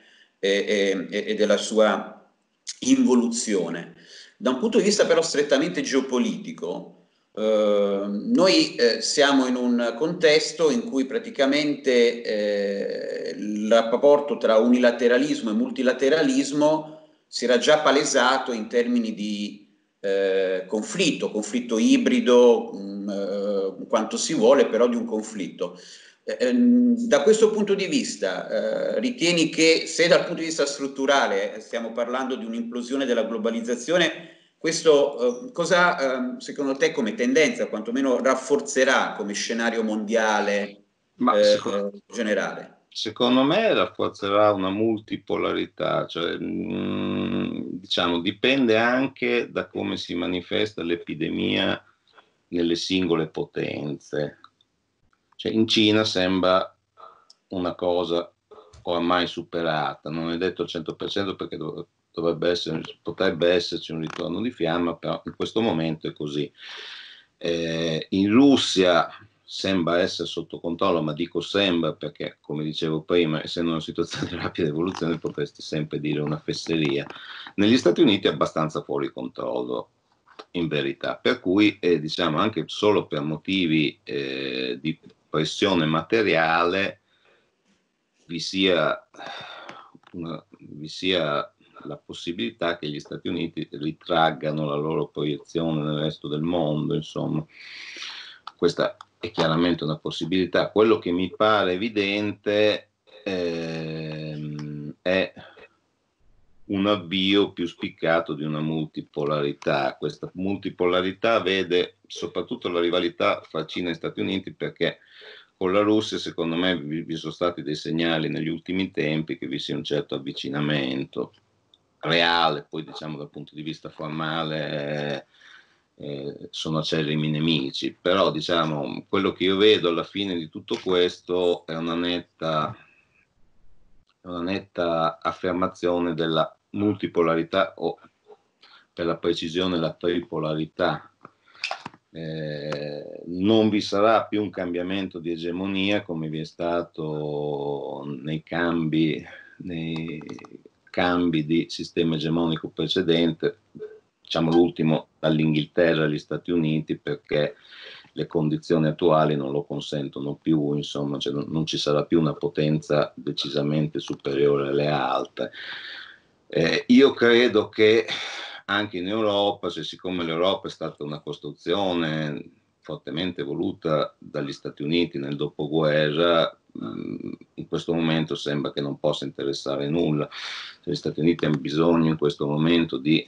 e della sua involuzione. Da un punto di vista però strettamente geopolitico, Noi siamo in un contesto in cui praticamente il rapporto tra unilateralismo e multilateralismo si era già palesato in termini di conflitto ibrido, quanto si vuole, però di un conflitto. Da questo punto di vista, ritieni che se dal punto di vista strutturale stiamo parlando di un'implosione della globalizzazione, questo cosa secondo te come tendenza, quantomeno rafforzerà come scenario mondiale generale? Secondo me rafforzerà una multipolarità, cioè, diciamo, dipende anche da come si manifesta l'epidemia nelle singole potenze. Cioè, in Cina sembra una cosa oramai superata, non è detto al 100% perché potrebbe esserci un ritorno di fiamma, però in questo momento è così. In Russia sembra essere sotto controllo, ma dico sembra perché, come dicevo prima, essendo una situazione di rapida evoluzione potresti sempre dire una fesseria. Negli Stati Uniti è abbastanza fuori controllo, in verità, per cui diciamo anche solo per motivi di pressione materiale vi sia la possibilità che gli Stati Uniti ritraggano la loro proiezione nel resto del mondo, insomma. Questa è chiaramente una possibilità. Quello che mi pare evidente è un avvio più spiccato di una multipolarità. Questa multipolarità vede soprattutto la rivalità fra Cina e Stati Uniti, perché con la Russia secondo me vi sono stati dei segnali negli ultimi tempi che vi sia un certo avvicinamento reale, poi diciamo dal punto di vista formale sono acerrimi nemici, però diciamo quello che io vedo alla fine di tutto questo è una netta affermazione della multipolarità, o per la precisione la tripolarità. Non vi sarà più un cambiamento di egemonia come vi è stato nei cambi di sistema egemonico precedente, diciamo l'ultimo dall'Inghilterra agli Stati Uniti, perché le condizioni attuali non lo consentono più, insomma, cioè non ci sarà più una potenza decisamente superiore alle altre. Io credo che anche in Europa, siccome l'Europa è stata una costruzione fortemente voluta dagli Stati Uniti nel dopoguerra, in questo momento sembra che non possa interessare nulla. Gli Stati Uniti hanno bisogno in questo momento di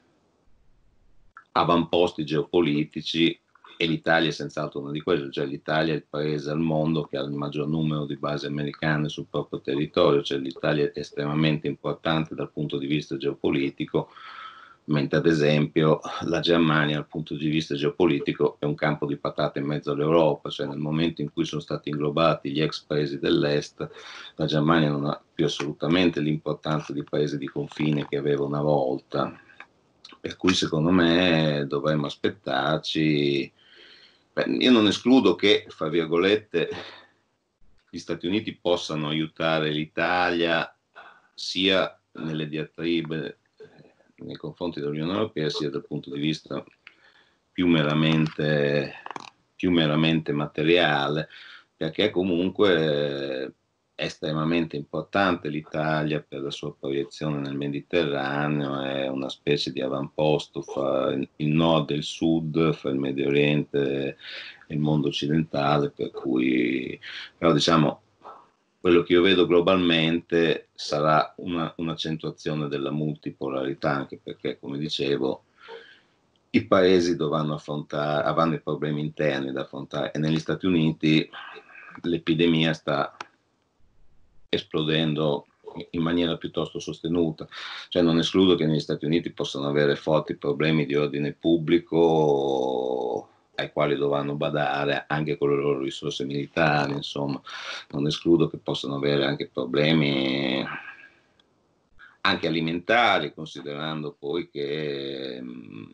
avamposti geopolitici e l'Italia è senz'altro uno di quelli, cioè l'Italia è il paese al mondo che ha il maggior numero di basi americane sul proprio territorio, cioè l'Italia è estremamente importante dal punto di vista geopolitico, mentre ad esempio la Germania dal punto di vista geopolitico è un campo di patate in mezzo all'Europa, cioè nel momento in cui sono stati inglobati gli ex paesi dell'est, la Germania non ha più assolutamente l'importanza di paese di confine che aveva una volta, per cui secondo me dovremmo aspettarci. Io non escludo che, fra virgolette, gli Stati Uniti possano aiutare l'Italia sia nelle diatribe nei confronti dell'Unione Europea, sia dal punto di vista più meramente materiale, perché comunque è estremamente importante l'Italia per la sua proiezione nel Mediterraneo, è una specie di avamposto fra il nord e il sud, fra il Medio Oriente e il mondo occidentale, per cui però diciamo quello che io vedo globalmente sarà un'accentuazione della multipolarità, anche perché, come dicevo, i paesi avranno i problemi interni da affrontare, e negli Stati Uniti l'epidemia sta esplodendo in maniera piuttosto sostenuta, cioè non escludo che negli Stati Uniti possano avere forti problemi di ordine pubblico ai quali dovranno badare anche con le loro risorse militari, insomma, non escludo che possano avere anche problemi anche alimentari, considerando poi che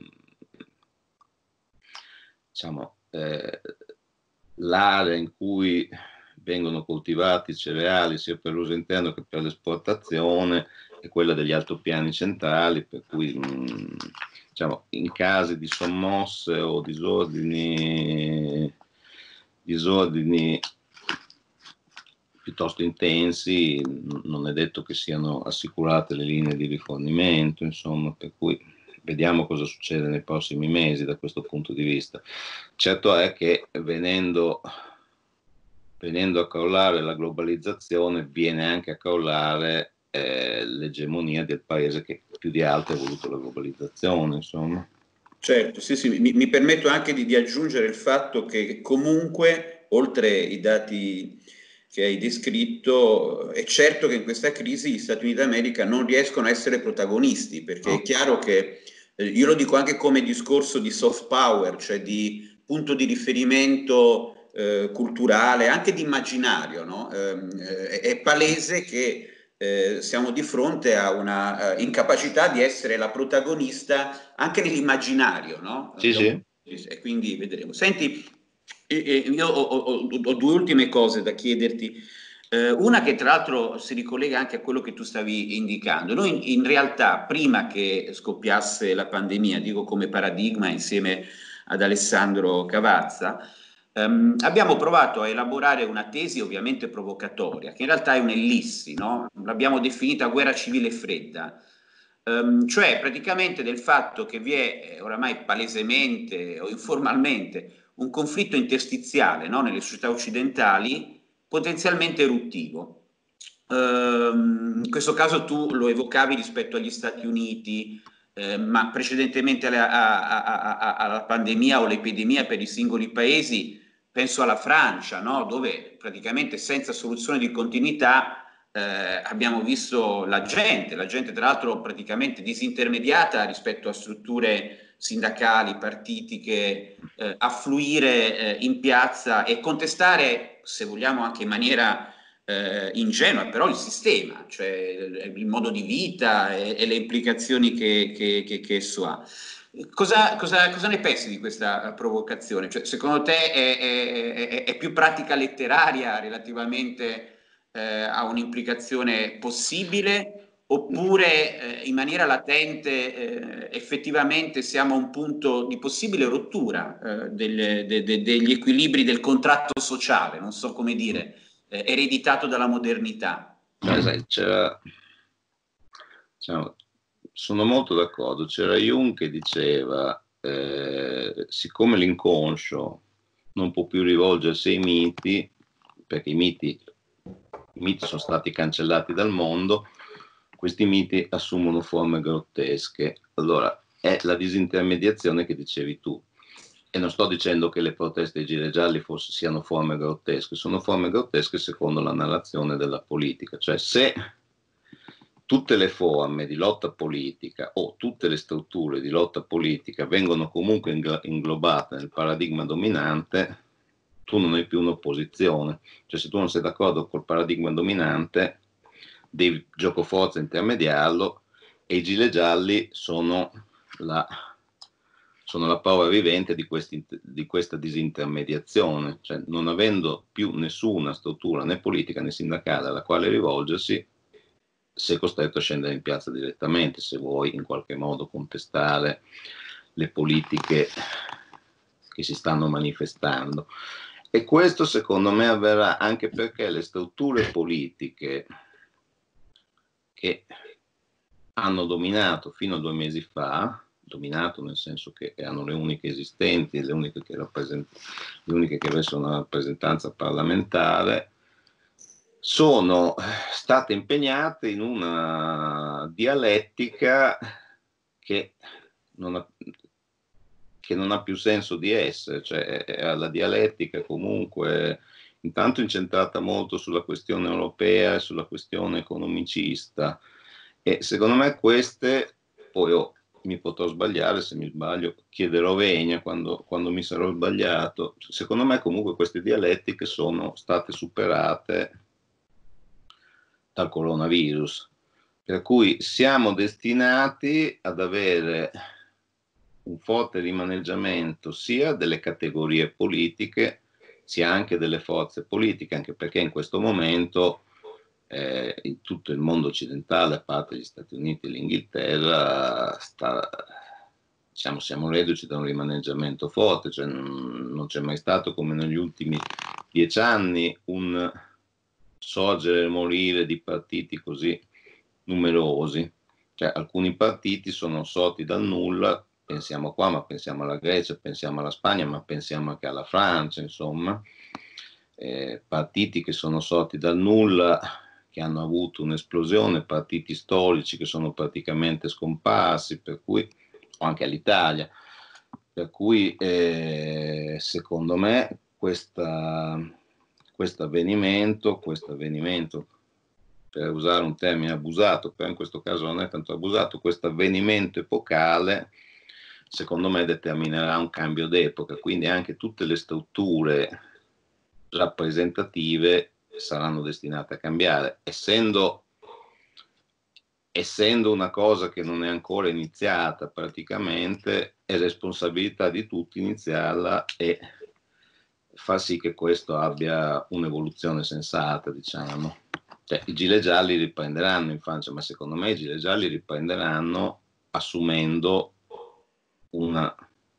diciamo l'area in cui vengono coltivati cereali sia per l'uso interno che per l'esportazione è quella degli altopiani centrali, per cui diciamo, in casi di sommosse o disordini piuttosto intensi, non è detto che siano assicurate le linee di rifornimento, insomma, per cui vediamo cosa succede nei prossimi mesi da questo punto di vista. Certo è che venendo a crollare la globalizzazione, viene anche a crollare l'egemonia del paese che più di altri ha voluto la globalizzazione, insomma. Certo, sì, mi permetto anche di aggiungere il fatto che comunque, oltre i dati che hai descritto, è certo che in questa crisi gli Stati Uniti d'America non riescono a essere protagonisti, perché è chiaro che, io lo dico anche come discorso di soft power, cioè di punto di riferimento culturale, anche di immaginario, no? È palese che siamo di fronte a una incapacità di essere la protagonista anche nell'immaginario, no? Sì, sì. E quindi vedremo. Senti, io ho due ultime cose da chiederti. Una che tra l'altro si ricollega anche a quello che tu stavi indicando. Noi in realtà, prima che scoppiasse la pandemia, dico come paradigma insieme ad Alessandro Cavazza, abbiamo provato a elaborare una tesi ovviamente provocatoria, che in realtà è un'ellissi, no? L'abbiamo definita guerra civile fredda, cioè praticamente del fatto che vi è oramai palesemente o informalmente un conflitto interstiziale, no? Nelle società occidentali potenzialmente eruttivo. In questo caso tu lo evocavi rispetto agli Stati Uniti, ma precedentemente alla pandemia o l'epidemia per i singoli paesi, penso alla Francia, no? Dove praticamente senza soluzione di continuità abbiamo visto la gente tra l'altro praticamente disintermediata rispetto a strutture sindacali, partitiche, affluire in piazza e contestare, se vogliamo anche in maniera ingenua, però il sistema, cioè il modo di vita e le implicazioni che esso ha. Cosa ne pensi di questa provocazione? Cioè, secondo te è più pratica letteraria relativamente a un'implicazione possibile, oppure in maniera latente effettivamente siamo a un punto di possibile rottura degli equilibri del contratto sociale, non so come dire, ereditato dalla modernità? Sono molto d'accordo. C'era Jung che diceva siccome l'inconscio non può più rivolgersi ai miti, perché i miti sono stati cancellati dal mondo, questi miti assumono forme grottesche. Allora è la disintermediazione che dicevi tu. E non sto dicendo che le proteste dei gilet gialli siano forme grottesche, sono forme grottesche secondo la narrazione della politica. Cioè, se tutte le forme di lotta politica o tutte le strutture di lotta politica vengono comunque inglobate nel paradigma dominante, tu non hai più un'opposizione. Cioè, se tu non sei d'accordo col paradigma dominante, devi giocoforza intermediarlo, e i gilet gialli sono la prova vivente di questa disintermediazione, cioè non avendo più nessuna struttura né politica né sindacale alla quale rivolgersi, sei costretto a scendere in piazza direttamente se vuoi in qualche modo contestare le politiche che si stanno manifestando. E questo secondo me avverrà anche perché le strutture politiche che hanno dominato fino a 2 mesi fa, dominato nel senso che erano le uniche esistenti, le uniche che avessero una rappresentanza parlamentare, sono state impegnate in una dialettica che non ha più senso di essere, cioè la dialettica comunque intanto incentrata molto sulla questione europea e sulla questione economicista, e secondo me queste, poi mi potrò sbagliare, se mi sbaglio chiederò venia quando mi sarò sbagliato, secondo me comunque queste dialettiche sono state superate dal coronavirus, per cui siamo destinati ad avere un forte rimaneggiamento sia delle categorie politiche sia anche delle forze politiche, anche perché in questo momento in tutto il mondo occidentale, a parte gli Stati Uniti e l'Inghilterra, siamo reduci da un rimaneggiamento forte, cioè non c'è mai stato come negli ultimi 10 anni un sorgere e morire di partiti così numerosi. Cioè, alcuni partiti sono sorti dal nulla, pensiamo qua, ma pensiamo alla Grecia, pensiamo alla Spagna, ma pensiamo anche alla Francia, insomma. Partiti che sono sorti dal nulla, che hanno avuto un'esplosione, partiti storici che sono praticamente scomparsi, per cui, o anche all'Italia, per cui secondo me questo avvenimento, per usare un termine abusato, però in questo caso non è tanto abusato, questo avvenimento epocale, secondo me determinerà un cambio d'epoca, quindi anche tutte le strutture rappresentative saranno destinate a cambiare, essendo una cosa che non è ancora iniziata praticamente, è responsabilità di tutti iniziarla e far sì che questo abbia un'evoluzione sensata, diciamo. Cioè, i gilet gialli riprenderanno in Francia, ma secondo me i gilet gialli riprenderanno assumendo un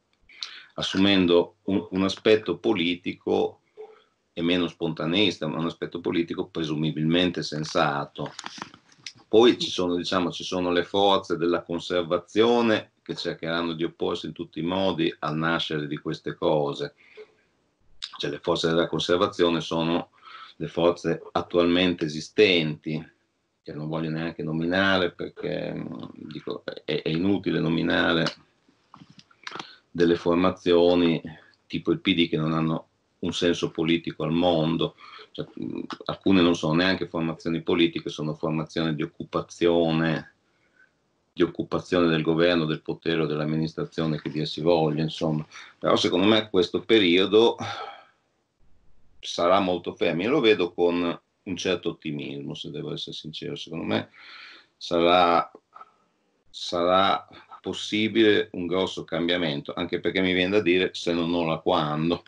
aspetto politico e meno spontaneista, ma un aspetto politico presumibilmente sensato. Poi ci sono le forze della conservazione che cercheranno di opporsi in tutti i modi al nascere di queste cose. Cioè, le forze della conservazione sono le forze attualmente esistenti, che non voglio neanche nominare perché dico, è inutile nominare delle formazioni tipo il PD che non hanno un senso politico al mondo. Cioè, alcune non sono neanche formazioni politiche, sono formazioni di occupazione del governo, del potere o dell'amministrazione, che dir si voglia, insomma. Però secondo me questo periodo sarà molto fermo. Io lo vedo con un certo ottimismo, se devo essere sincero. Secondo me sarà possibile un grosso cambiamento, anche perché mi viene da dire, se non ora quando.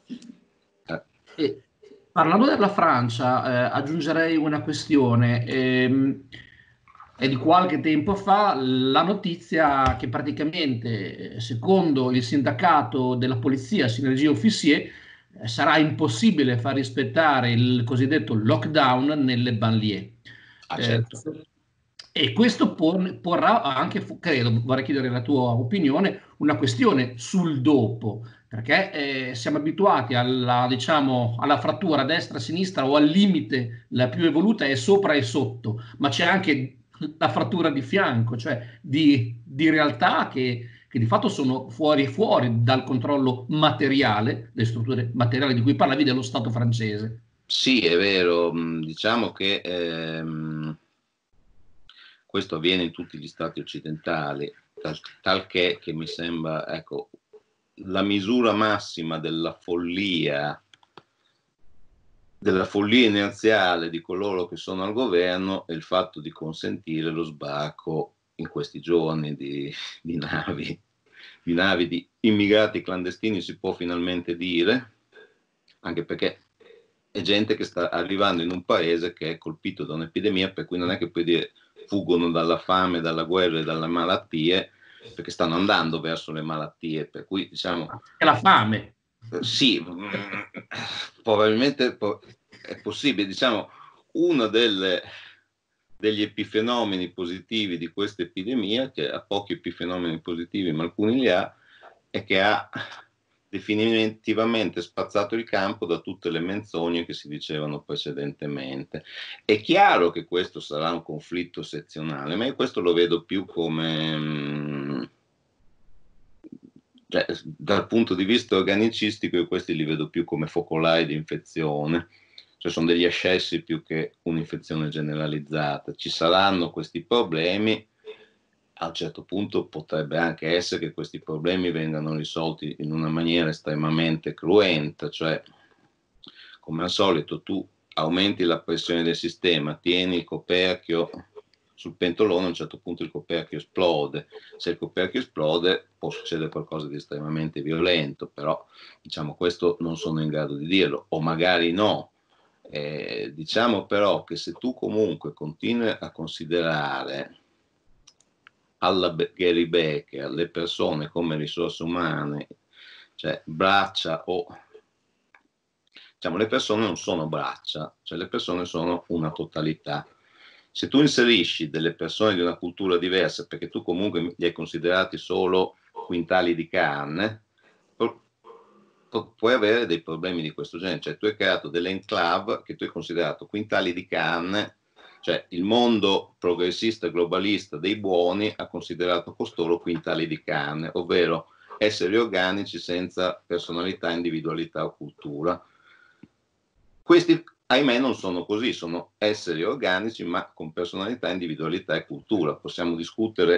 E parlando della Francia, aggiungerei una questione. È di qualche tempo fa la notizia che praticamente, secondo il sindacato della polizia, Synergie Officier, sarà impossibile far rispettare il cosiddetto lockdown nelle banlieue. Certo. E questo porrà anche, credo, vorrei chiedere la tua opinione, una questione sul dopo, perché siamo abituati diciamo, alla frattura destra-sinistra o al limite, la più evoluta è sopra e sotto, ma c'è anche la frattura di fianco, cioè di realtà che di fatto sono fuori dal controllo materiale, le strutture materiali di cui parlavi dello Stato francese. Sì, è vero, diciamo che questo avviene in tutti gli stati occidentali, talché che mi sembra, ecco, la misura massima della follia inerziale di coloro che sono al governo è il fatto di consentire lo sbarco in questi giorni di navi di immigrati clandestini, si può finalmente dire, anche perché è gente che sta arrivando in un paese che è colpito da un'epidemia, per cui non è che puoi dire fuggono dalla fame, dalla guerra e dalle malattie, perché stanno andando verso le malattie, per cui diciamo... È la fame. Sì, probabilmente è possibile, diciamo, uno degli epifenomeni positivi di questa epidemia, che ha pochi epifenomeni positivi ma alcuni li ha, è che ha definitivamente spazzato il campo da tutte le menzogne che si dicevano precedentemente. È chiaro che questo sarà un conflitto sezionale, ma io questo lo vedo più come... Cioè, dal punto di vista organicistico io questi li vedo più come focolai di infezione, cioè sono degli ascessi più che un'infezione generalizzata. Ci saranno questi problemi, a un certo punto potrebbe anche essere che questi problemi vengano risolti in una maniera estremamente cruenta, cioè come al solito tu aumenti la pressione del sistema, tieni il coperchio sul pentolone, a un certo punto il coperchio esplode. Se il coperchio esplode può succedere qualcosa di estremamente violento, però diciamo questo non sono in grado di dirlo, o magari no. Diciamo però che se tu comunque continui a considerare alla Gary Becker le persone come risorse umane, cioè braccia o... Diciamo, le persone non sono braccia, cioè le persone sono una totalità. Se tu inserisci delle persone di una cultura diversa, perché tu comunque li hai considerati solo quintali di carne, puoi avere dei problemi di questo genere. Cioè tu hai creato delle enclave che tu hai considerato quintali di carne, cioè il mondo progressista e globalista dei buoni ha considerato costoro quintali di carne, ovvero esseri organici senza personalità, individualità o cultura. Questi, ahimè, non sono così, sono esseri organici ma con personalità, individualità e cultura. Possiamo discutere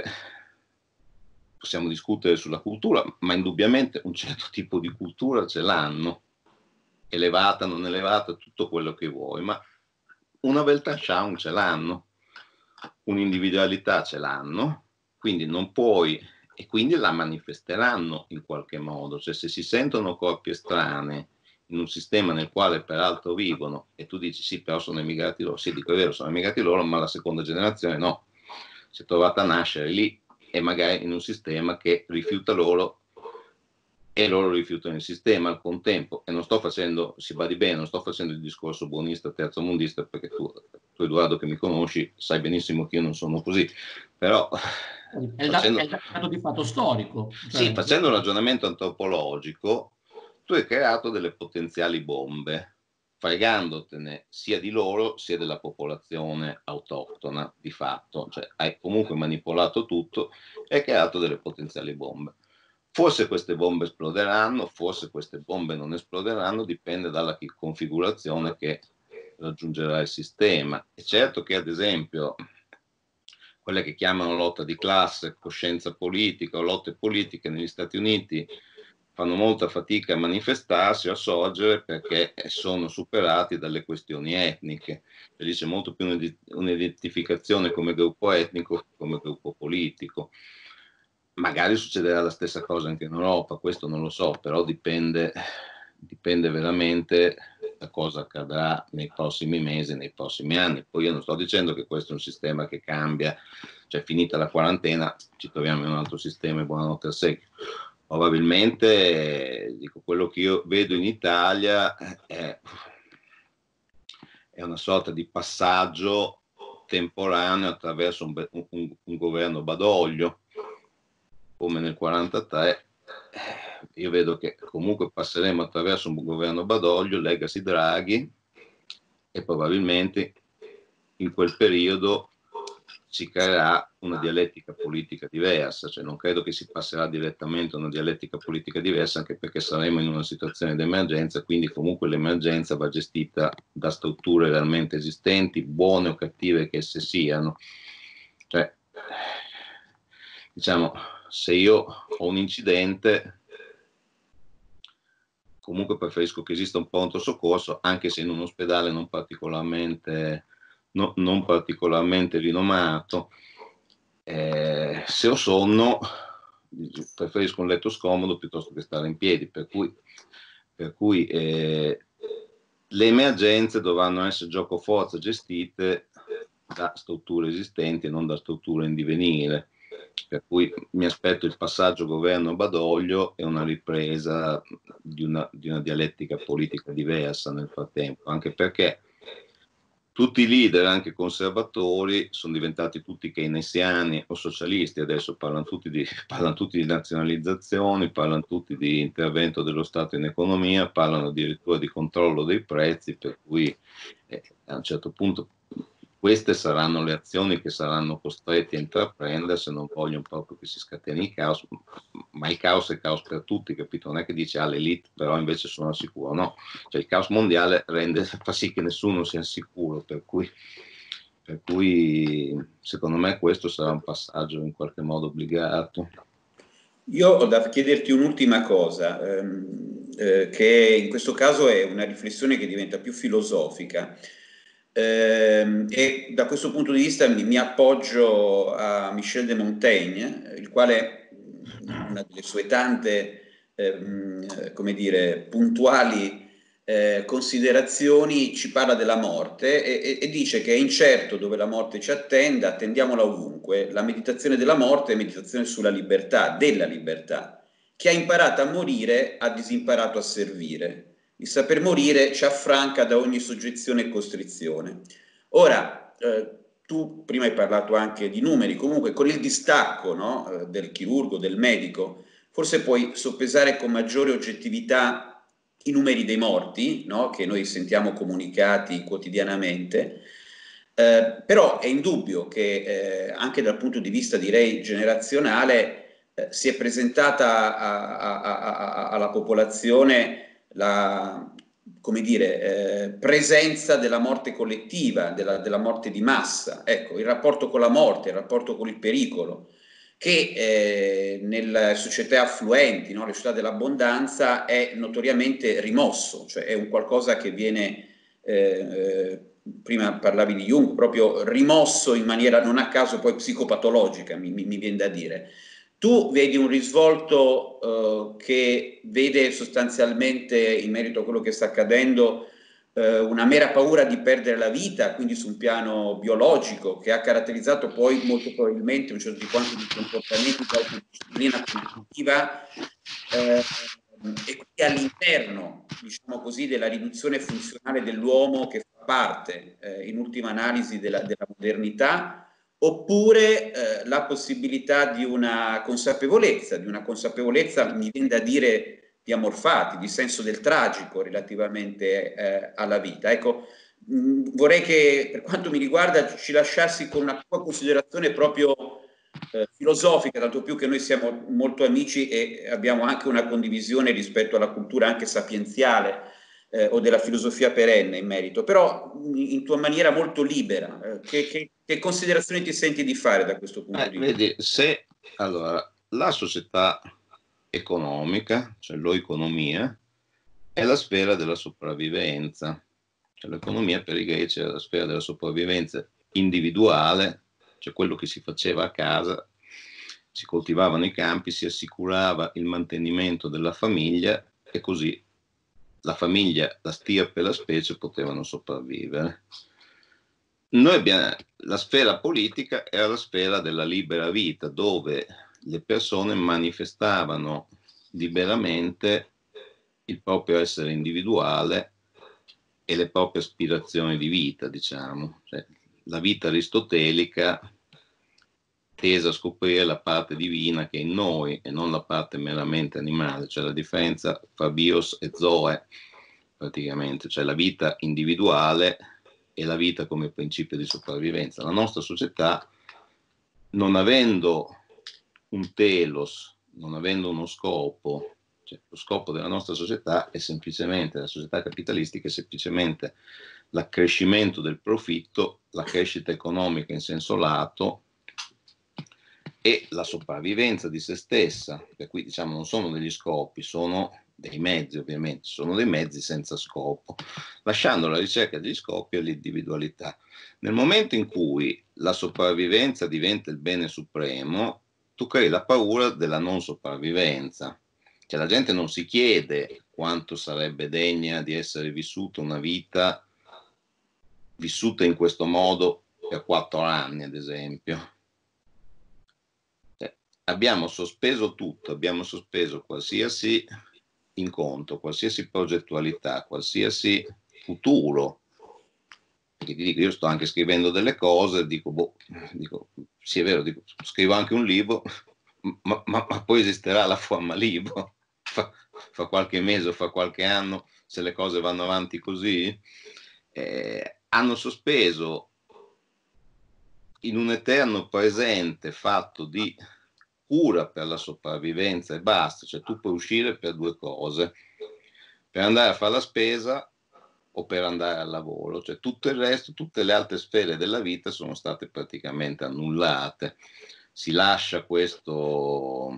sulla cultura, ma indubbiamente un certo tipo di cultura ce l'hanno, elevata, non elevata, tutto quello che vuoi, ma una Weltanschauung ce l'hanno, un'individualità ce l'hanno, quindi non puoi, e quindi la manifesteranno in qualche modo, cioè se si sentono coppie strane in un sistema nel quale peraltro vivono e tu dici sì però sono emigrati loro, sì dico è vero sono emigrati loro ma la seconda generazione no, si è trovata a nascere lì e magari in un sistema che rifiuta loro e loro rifiutano il sistema al contempo. E non sto facendo, si badi bene, non sto facendo il discorso buonista, terzomondista, perché tu Edoardo che mi conosci sai benissimo che io non sono così, però è il dato di fatto storico. Cioè... Sì, facendo un ragionamento antropologico tu hai creato delle potenziali bombe, fregandotene sia di loro sia della popolazione autoctona di fatto, cioè hai comunque manipolato tutto e hai creato delle potenziali bombe. Forse queste bombe esploderanno, forse queste bombe non esploderanno, dipende dalla configurazione che raggiungerà il sistema. È certo che ad esempio quelle che chiamano lotta di classe, coscienza politica o lotte politiche negli Stati Uniti fanno molta fatica a manifestarsi, a sorgere perché sono superati dalle questioni etniche. Cioè, lì c'è molto più un'identificazione come gruppo etnico che come gruppo politico. Magari succederà la stessa cosa anche in Europa, questo non lo so, però dipende veramente da cosa accadrà nei prossimi mesi, nei prossimi anni. Poi io non sto dicendo che questo è un sistema che cambia, cioè finita la quarantena ci troviamo in un altro sistema e buonanotte al secchio. Probabilmente, dico, quello che io vedo in Italia è una sorta di passaggio temporaneo attraverso un governo Badoglio, come nel 1943. Io vedo che comunque passeremo attraverso un governo Badoglio, legacy Draghi, e probabilmente in quel periodo si creerà una dialettica politica diversa, cioè non credo che si passerà direttamente a una dialettica politica diversa, anche perché saremo in una situazione di emergenza, quindi comunque l'emergenza va gestita da strutture realmente esistenti, buone o cattive che esse siano. Cioè, diciamo, se io ho un incidente, comunque preferisco che esista un pronto soccorso, anche se in un ospedale non particolarmente rinomato. Se ho sonno, preferisco un letto scomodo piuttosto che stare in piedi, per cui le emergenze dovranno essere giocoforza gestite da strutture esistenti e non da strutture in divenire. Per cui mi aspetto il passaggio governo Badoglio e una ripresa di una dialettica politica diversa nel frattempo, anche perché tutti i leader, anche conservatori, sono diventati tutti keynesiani o socialisti, adesso parlano tutti di nazionalizzazioni, parlano tutti di intervento dello Stato in economia, parlano addirittura di controllo dei prezzi, per cui a un certo punto queste saranno le azioni che saranno costretti a intraprendere se non vogliono proprio che si scateni il caos, ma il caos è caos per tutti, capito? Non è che dice l'elite però invece sono al sicuro, no, cioè il caos mondiale fa sì che nessuno sia sicuro, per cui secondo me questo sarà un passaggio in qualche modo obbligato. Io ho da chiederti un'ultima cosa, che in questo caso è una riflessione che diventa più filosofica. E da questo punto di vista mi appoggio a Michel de Montaigne, il quale in una delle sue tante come dire, puntuali considerazioni ci parla della morte e dice che è incerto dove la morte ci attenda, attendiamola ovunque. La meditazione della morte è meditazione sulla libertà, della libertà. Chi ha imparato a morire ha disimparato a servire. Il saper morire ci affranca da ogni soggezione e costrizione. Ora, tu prima hai parlato anche di numeri, comunque con il distacco, no, del chirurgo, del medico, forse puoi soppesare con maggiore oggettività i numeri dei morti, no, che noi sentiamo comunicati quotidianamente, però è indubbio che anche dal punto di vista, direi, generazionale, si è presentata alla popolazione la, come dire, presenza della morte collettiva, della morte di massa. Ecco, il rapporto con la morte, il rapporto con il pericolo, che nelle società affluenti, no, le società dell'abbondanza, è notoriamente rimosso, cioè è un qualcosa che viene, prima parlavi di Jung, proprio rimosso in maniera non a caso poi psicopatologica, mi viene da dire. Tu vedi un risvolto che vede sostanzialmente, in merito a quello che sta accadendo, una mera paura di perdere la vita, quindi su un piano biologico, che ha caratterizzato poi molto probabilmente un certo tipo anche di comportamenti di autodisciplina cognitiva, e quindi all'interno, diciamo così, della riduzione funzionale dell'uomo che fa parte, in ultima analisi, della modernità, oppure la possibilità di una consapevolezza, mi viene da dire, di Amorfati, di senso del tragico relativamente alla vita. Ecco, vorrei che, per quanto mi riguarda, ci lasciassi con una tua considerazione proprio filosofica, tanto più che noi siamo molto amici e abbiamo anche una condivisione rispetto alla cultura anche sapienziale o della filosofia perenne in merito, però in tua maniera molto libera, che considerazioni ti senti di fare da questo punto di vista? Vedi, se allora la società economica, cioè l'oeconomia, è la sfera della sopravvivenza. Cioè, l'economia per i greci è la sfera della sopravvivenza individuale, cioè quello che si faceva a casa, si coltivavano i campi, si assicurava il mantenimento della famiglia e così la famiglia, la stirpe e la specie potevano sopravvivere. Noi abbiamo, la sfera politica era la sfera della libera vita, dove le persone manifestavano liberamente il proprio essere individuale e le proprie aspirazioni di vita, diciamo. Cioè, la vita aristotelica tesa a scoprire la parte divina che è in noi e non la parte meramente animale, cioè la differenza fra bios e zoe, praticamente, cioè la vita individuale e la vita come principio di sopravvivenza. La nostra società, non avendo un telos, non avendo uno scopo, cioè lo scopo della nostra società è semplicemente, la società capitalistica è semplicemente l'accrescimento del profitto, la crescita economica in senso lato e la sopravvivenza di se stessa, per cui diciamo non sono degli scopi, sono dei mezzi, ovviamente, sono dei mezzi senza scopo, lasciando la ricerca degli scopi all'individualità. Nel momento in cui la sopravvivenza diventa il bene supremo, tu crei la paura della non sopravvivenza. Cioè la gente non si chiede quanto sarebbe degna di essere vissuta una vita vissuta in questo modo per 4 anni, ad esempio. Abbiamo sospeso tutto, abbiamo sospeso qualsiasi incontro, qualsiasi progettualità, qualsiasi futuro. Perché ti dico, io sto anche scrivendo delle cose, dico, sì è vero, scrivo anche un libro, ma poi esisterà la forma libro? Fra qualche mese o fra qualche anno, se le cose vanno avanti così? Hanno sospeso in un eterno presente fatto di cura per la sopravvivenza e basta, cioè tu puoi uscire per 2 cose, per andare a fare la spesa o per andare al lavoro, cioè tutto il resto, tutte le altre sfere della vita sono state praticamente annullate. Si lascia questo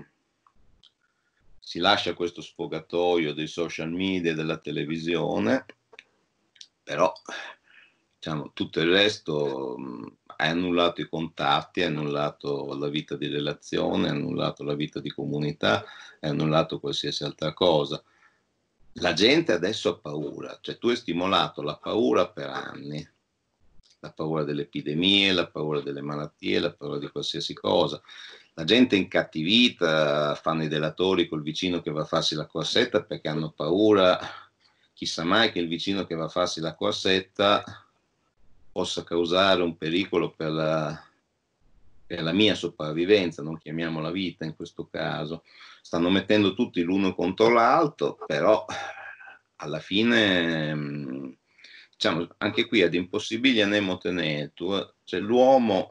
sfogatoio dei social media e della televisione, però diciamo, tutto il resto ha annullato i contatti, ha annullato la vita di relazione, ha annullato la vita di comunità, ha annullato qualsiasi altra cosa. la gente adesso ha paura, cioè tu hai stimolato la paura per anni, la paura delle epidemie, la paura delle malattie, la paura di qualsiasi cosa. La gente è incattivita, fanno i delatori col vicino che va a farsi la corsetta perché hanno paura, chissà mai che il vicino che va a farsi la corsetta possa causare un pericolo per la mia sopravvivenza, non chiamiamola vita in questo caso. Stanno mettendo tutti l'uno contro l'altro, però alla fine, diciamo, anche qui ad impossibilia nemo tenetur, cioè l'uomo,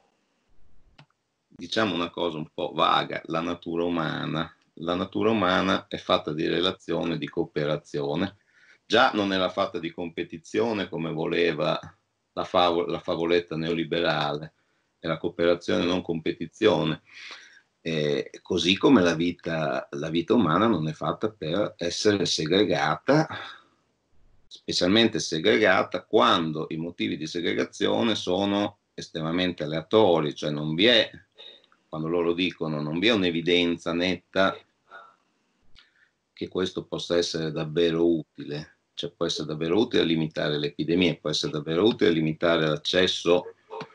diciamo una cosa un po' vaga, la natura umana è fatta di relazione, di cooperazione. Già non era fatta di competizione come voleva la favoletta neoliberale, è la cooperazione non competizione. Così come la vita umana non è fatta per essere segregata, specialmente segregata quando i motivi di segregazione sono estremamente aleatori, cioè non vi è, quando loro dicono, non vi è un'evidenza netta che questo possa essere davvero utile, cioè può essere davvero utile a limitare le epidemie, può essere davvero utile a limitare l'accesso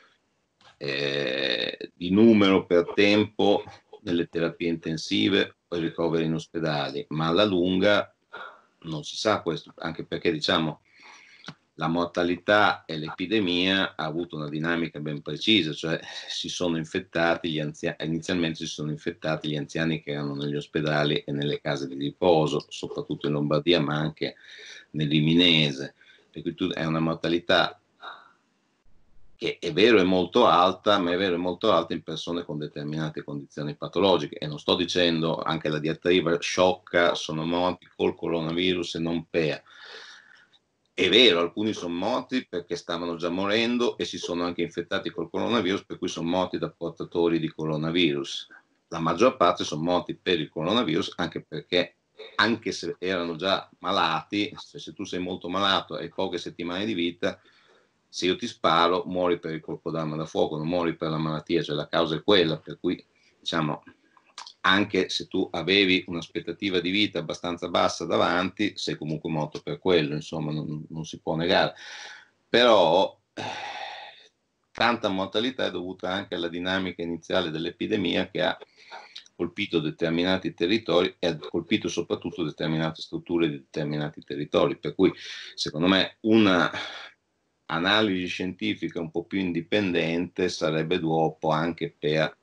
di numero per tempo delle terapie intensive o i ricoveri in ospedali, ma alla lunga non si sa questo, anche perché diciamo la mortalità e l'epidemia ha avuto una dinamica ben precisa, cioè si sono infettati inizialmente si sono infettati gli anziani che erano negli ospedali e nelle case di riposo, soprattutto in Lombardia, ma anche nell'Iminese, per cui è una mortalità che è vero è molto alta, ma è vero è molto alta in persone con determinate condizioni patologiche, e non sto dicendo, anche la diatriba sciocca, sono morti col coronavirus e non per. È vero, alcuni sono morti perché stavano già morendo e si sono anche infettati col coronavirus, per cui sono morti da portatori di coronavirus. La maggior parte sono morti per il coronavirus, anche perché, anche se erano già malati, se tu sei molto malato e hai poche settimane di vita, se io ti sparo muori per il colpo d'arma da fuoco, non muori per la malattia, cioè la causa è quella, per cui diciamo anche se tu avevi un'aspettativa di vita abbastanza bassa davanti, sei comunque morto per quello, insomma, non si può negare. Però tanta mortalità è dovuta anche alla dinamica iniziale dell'epidemia, che ha colpito determinati territori e ha colpito soprattutto determinate strutture di determinati territori, per cui secondo me una analisi scientifica un po' più indipendente sarebbe d'uopo anche per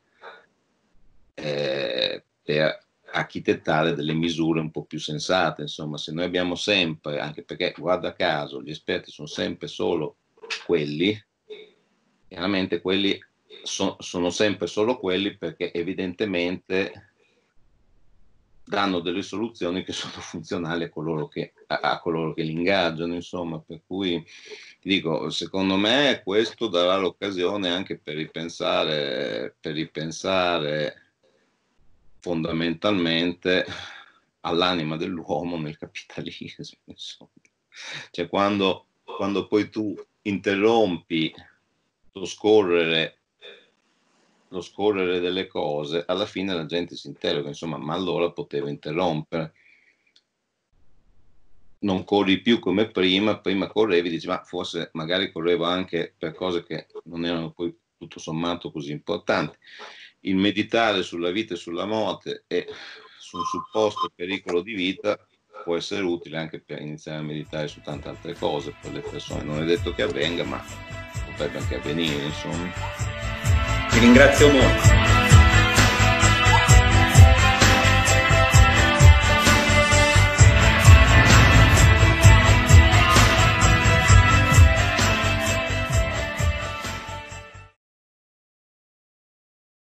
architettare delle misure un po' più sensate. Insomma, se noi abbiamo sempre, anche perché guarda caso gli esperti sono sempre solo quelli, chiaramente quelli sono sempre solo quelli perché evidentemente danno delle soluzioni che sono funzionali a coloro che li ingaggiano, insomma, per cui dico, secondo me questo darà l'occasione anche per ripensare fondamentalmente all'anima dell'uomo nel capitalismo, insomma. Cioè quando poi tu interrompi lo scorrere delle cose, alla fine la gente si interroga, insomma, ma allora potevo interrompere. Non corri più come prima correvi, dici, ma forse magari correvo anche per cose che non erano poi tutto sommato così importanti. Il meditare sulla vita e sulla morte e sul supposto pericolo di vita può essere utile anche per iniziare a meditare su tante altre cose per le persone. Non è detto che avvenga, ma potrebbe anche avvenire, insomma. Ti ringrazio molto.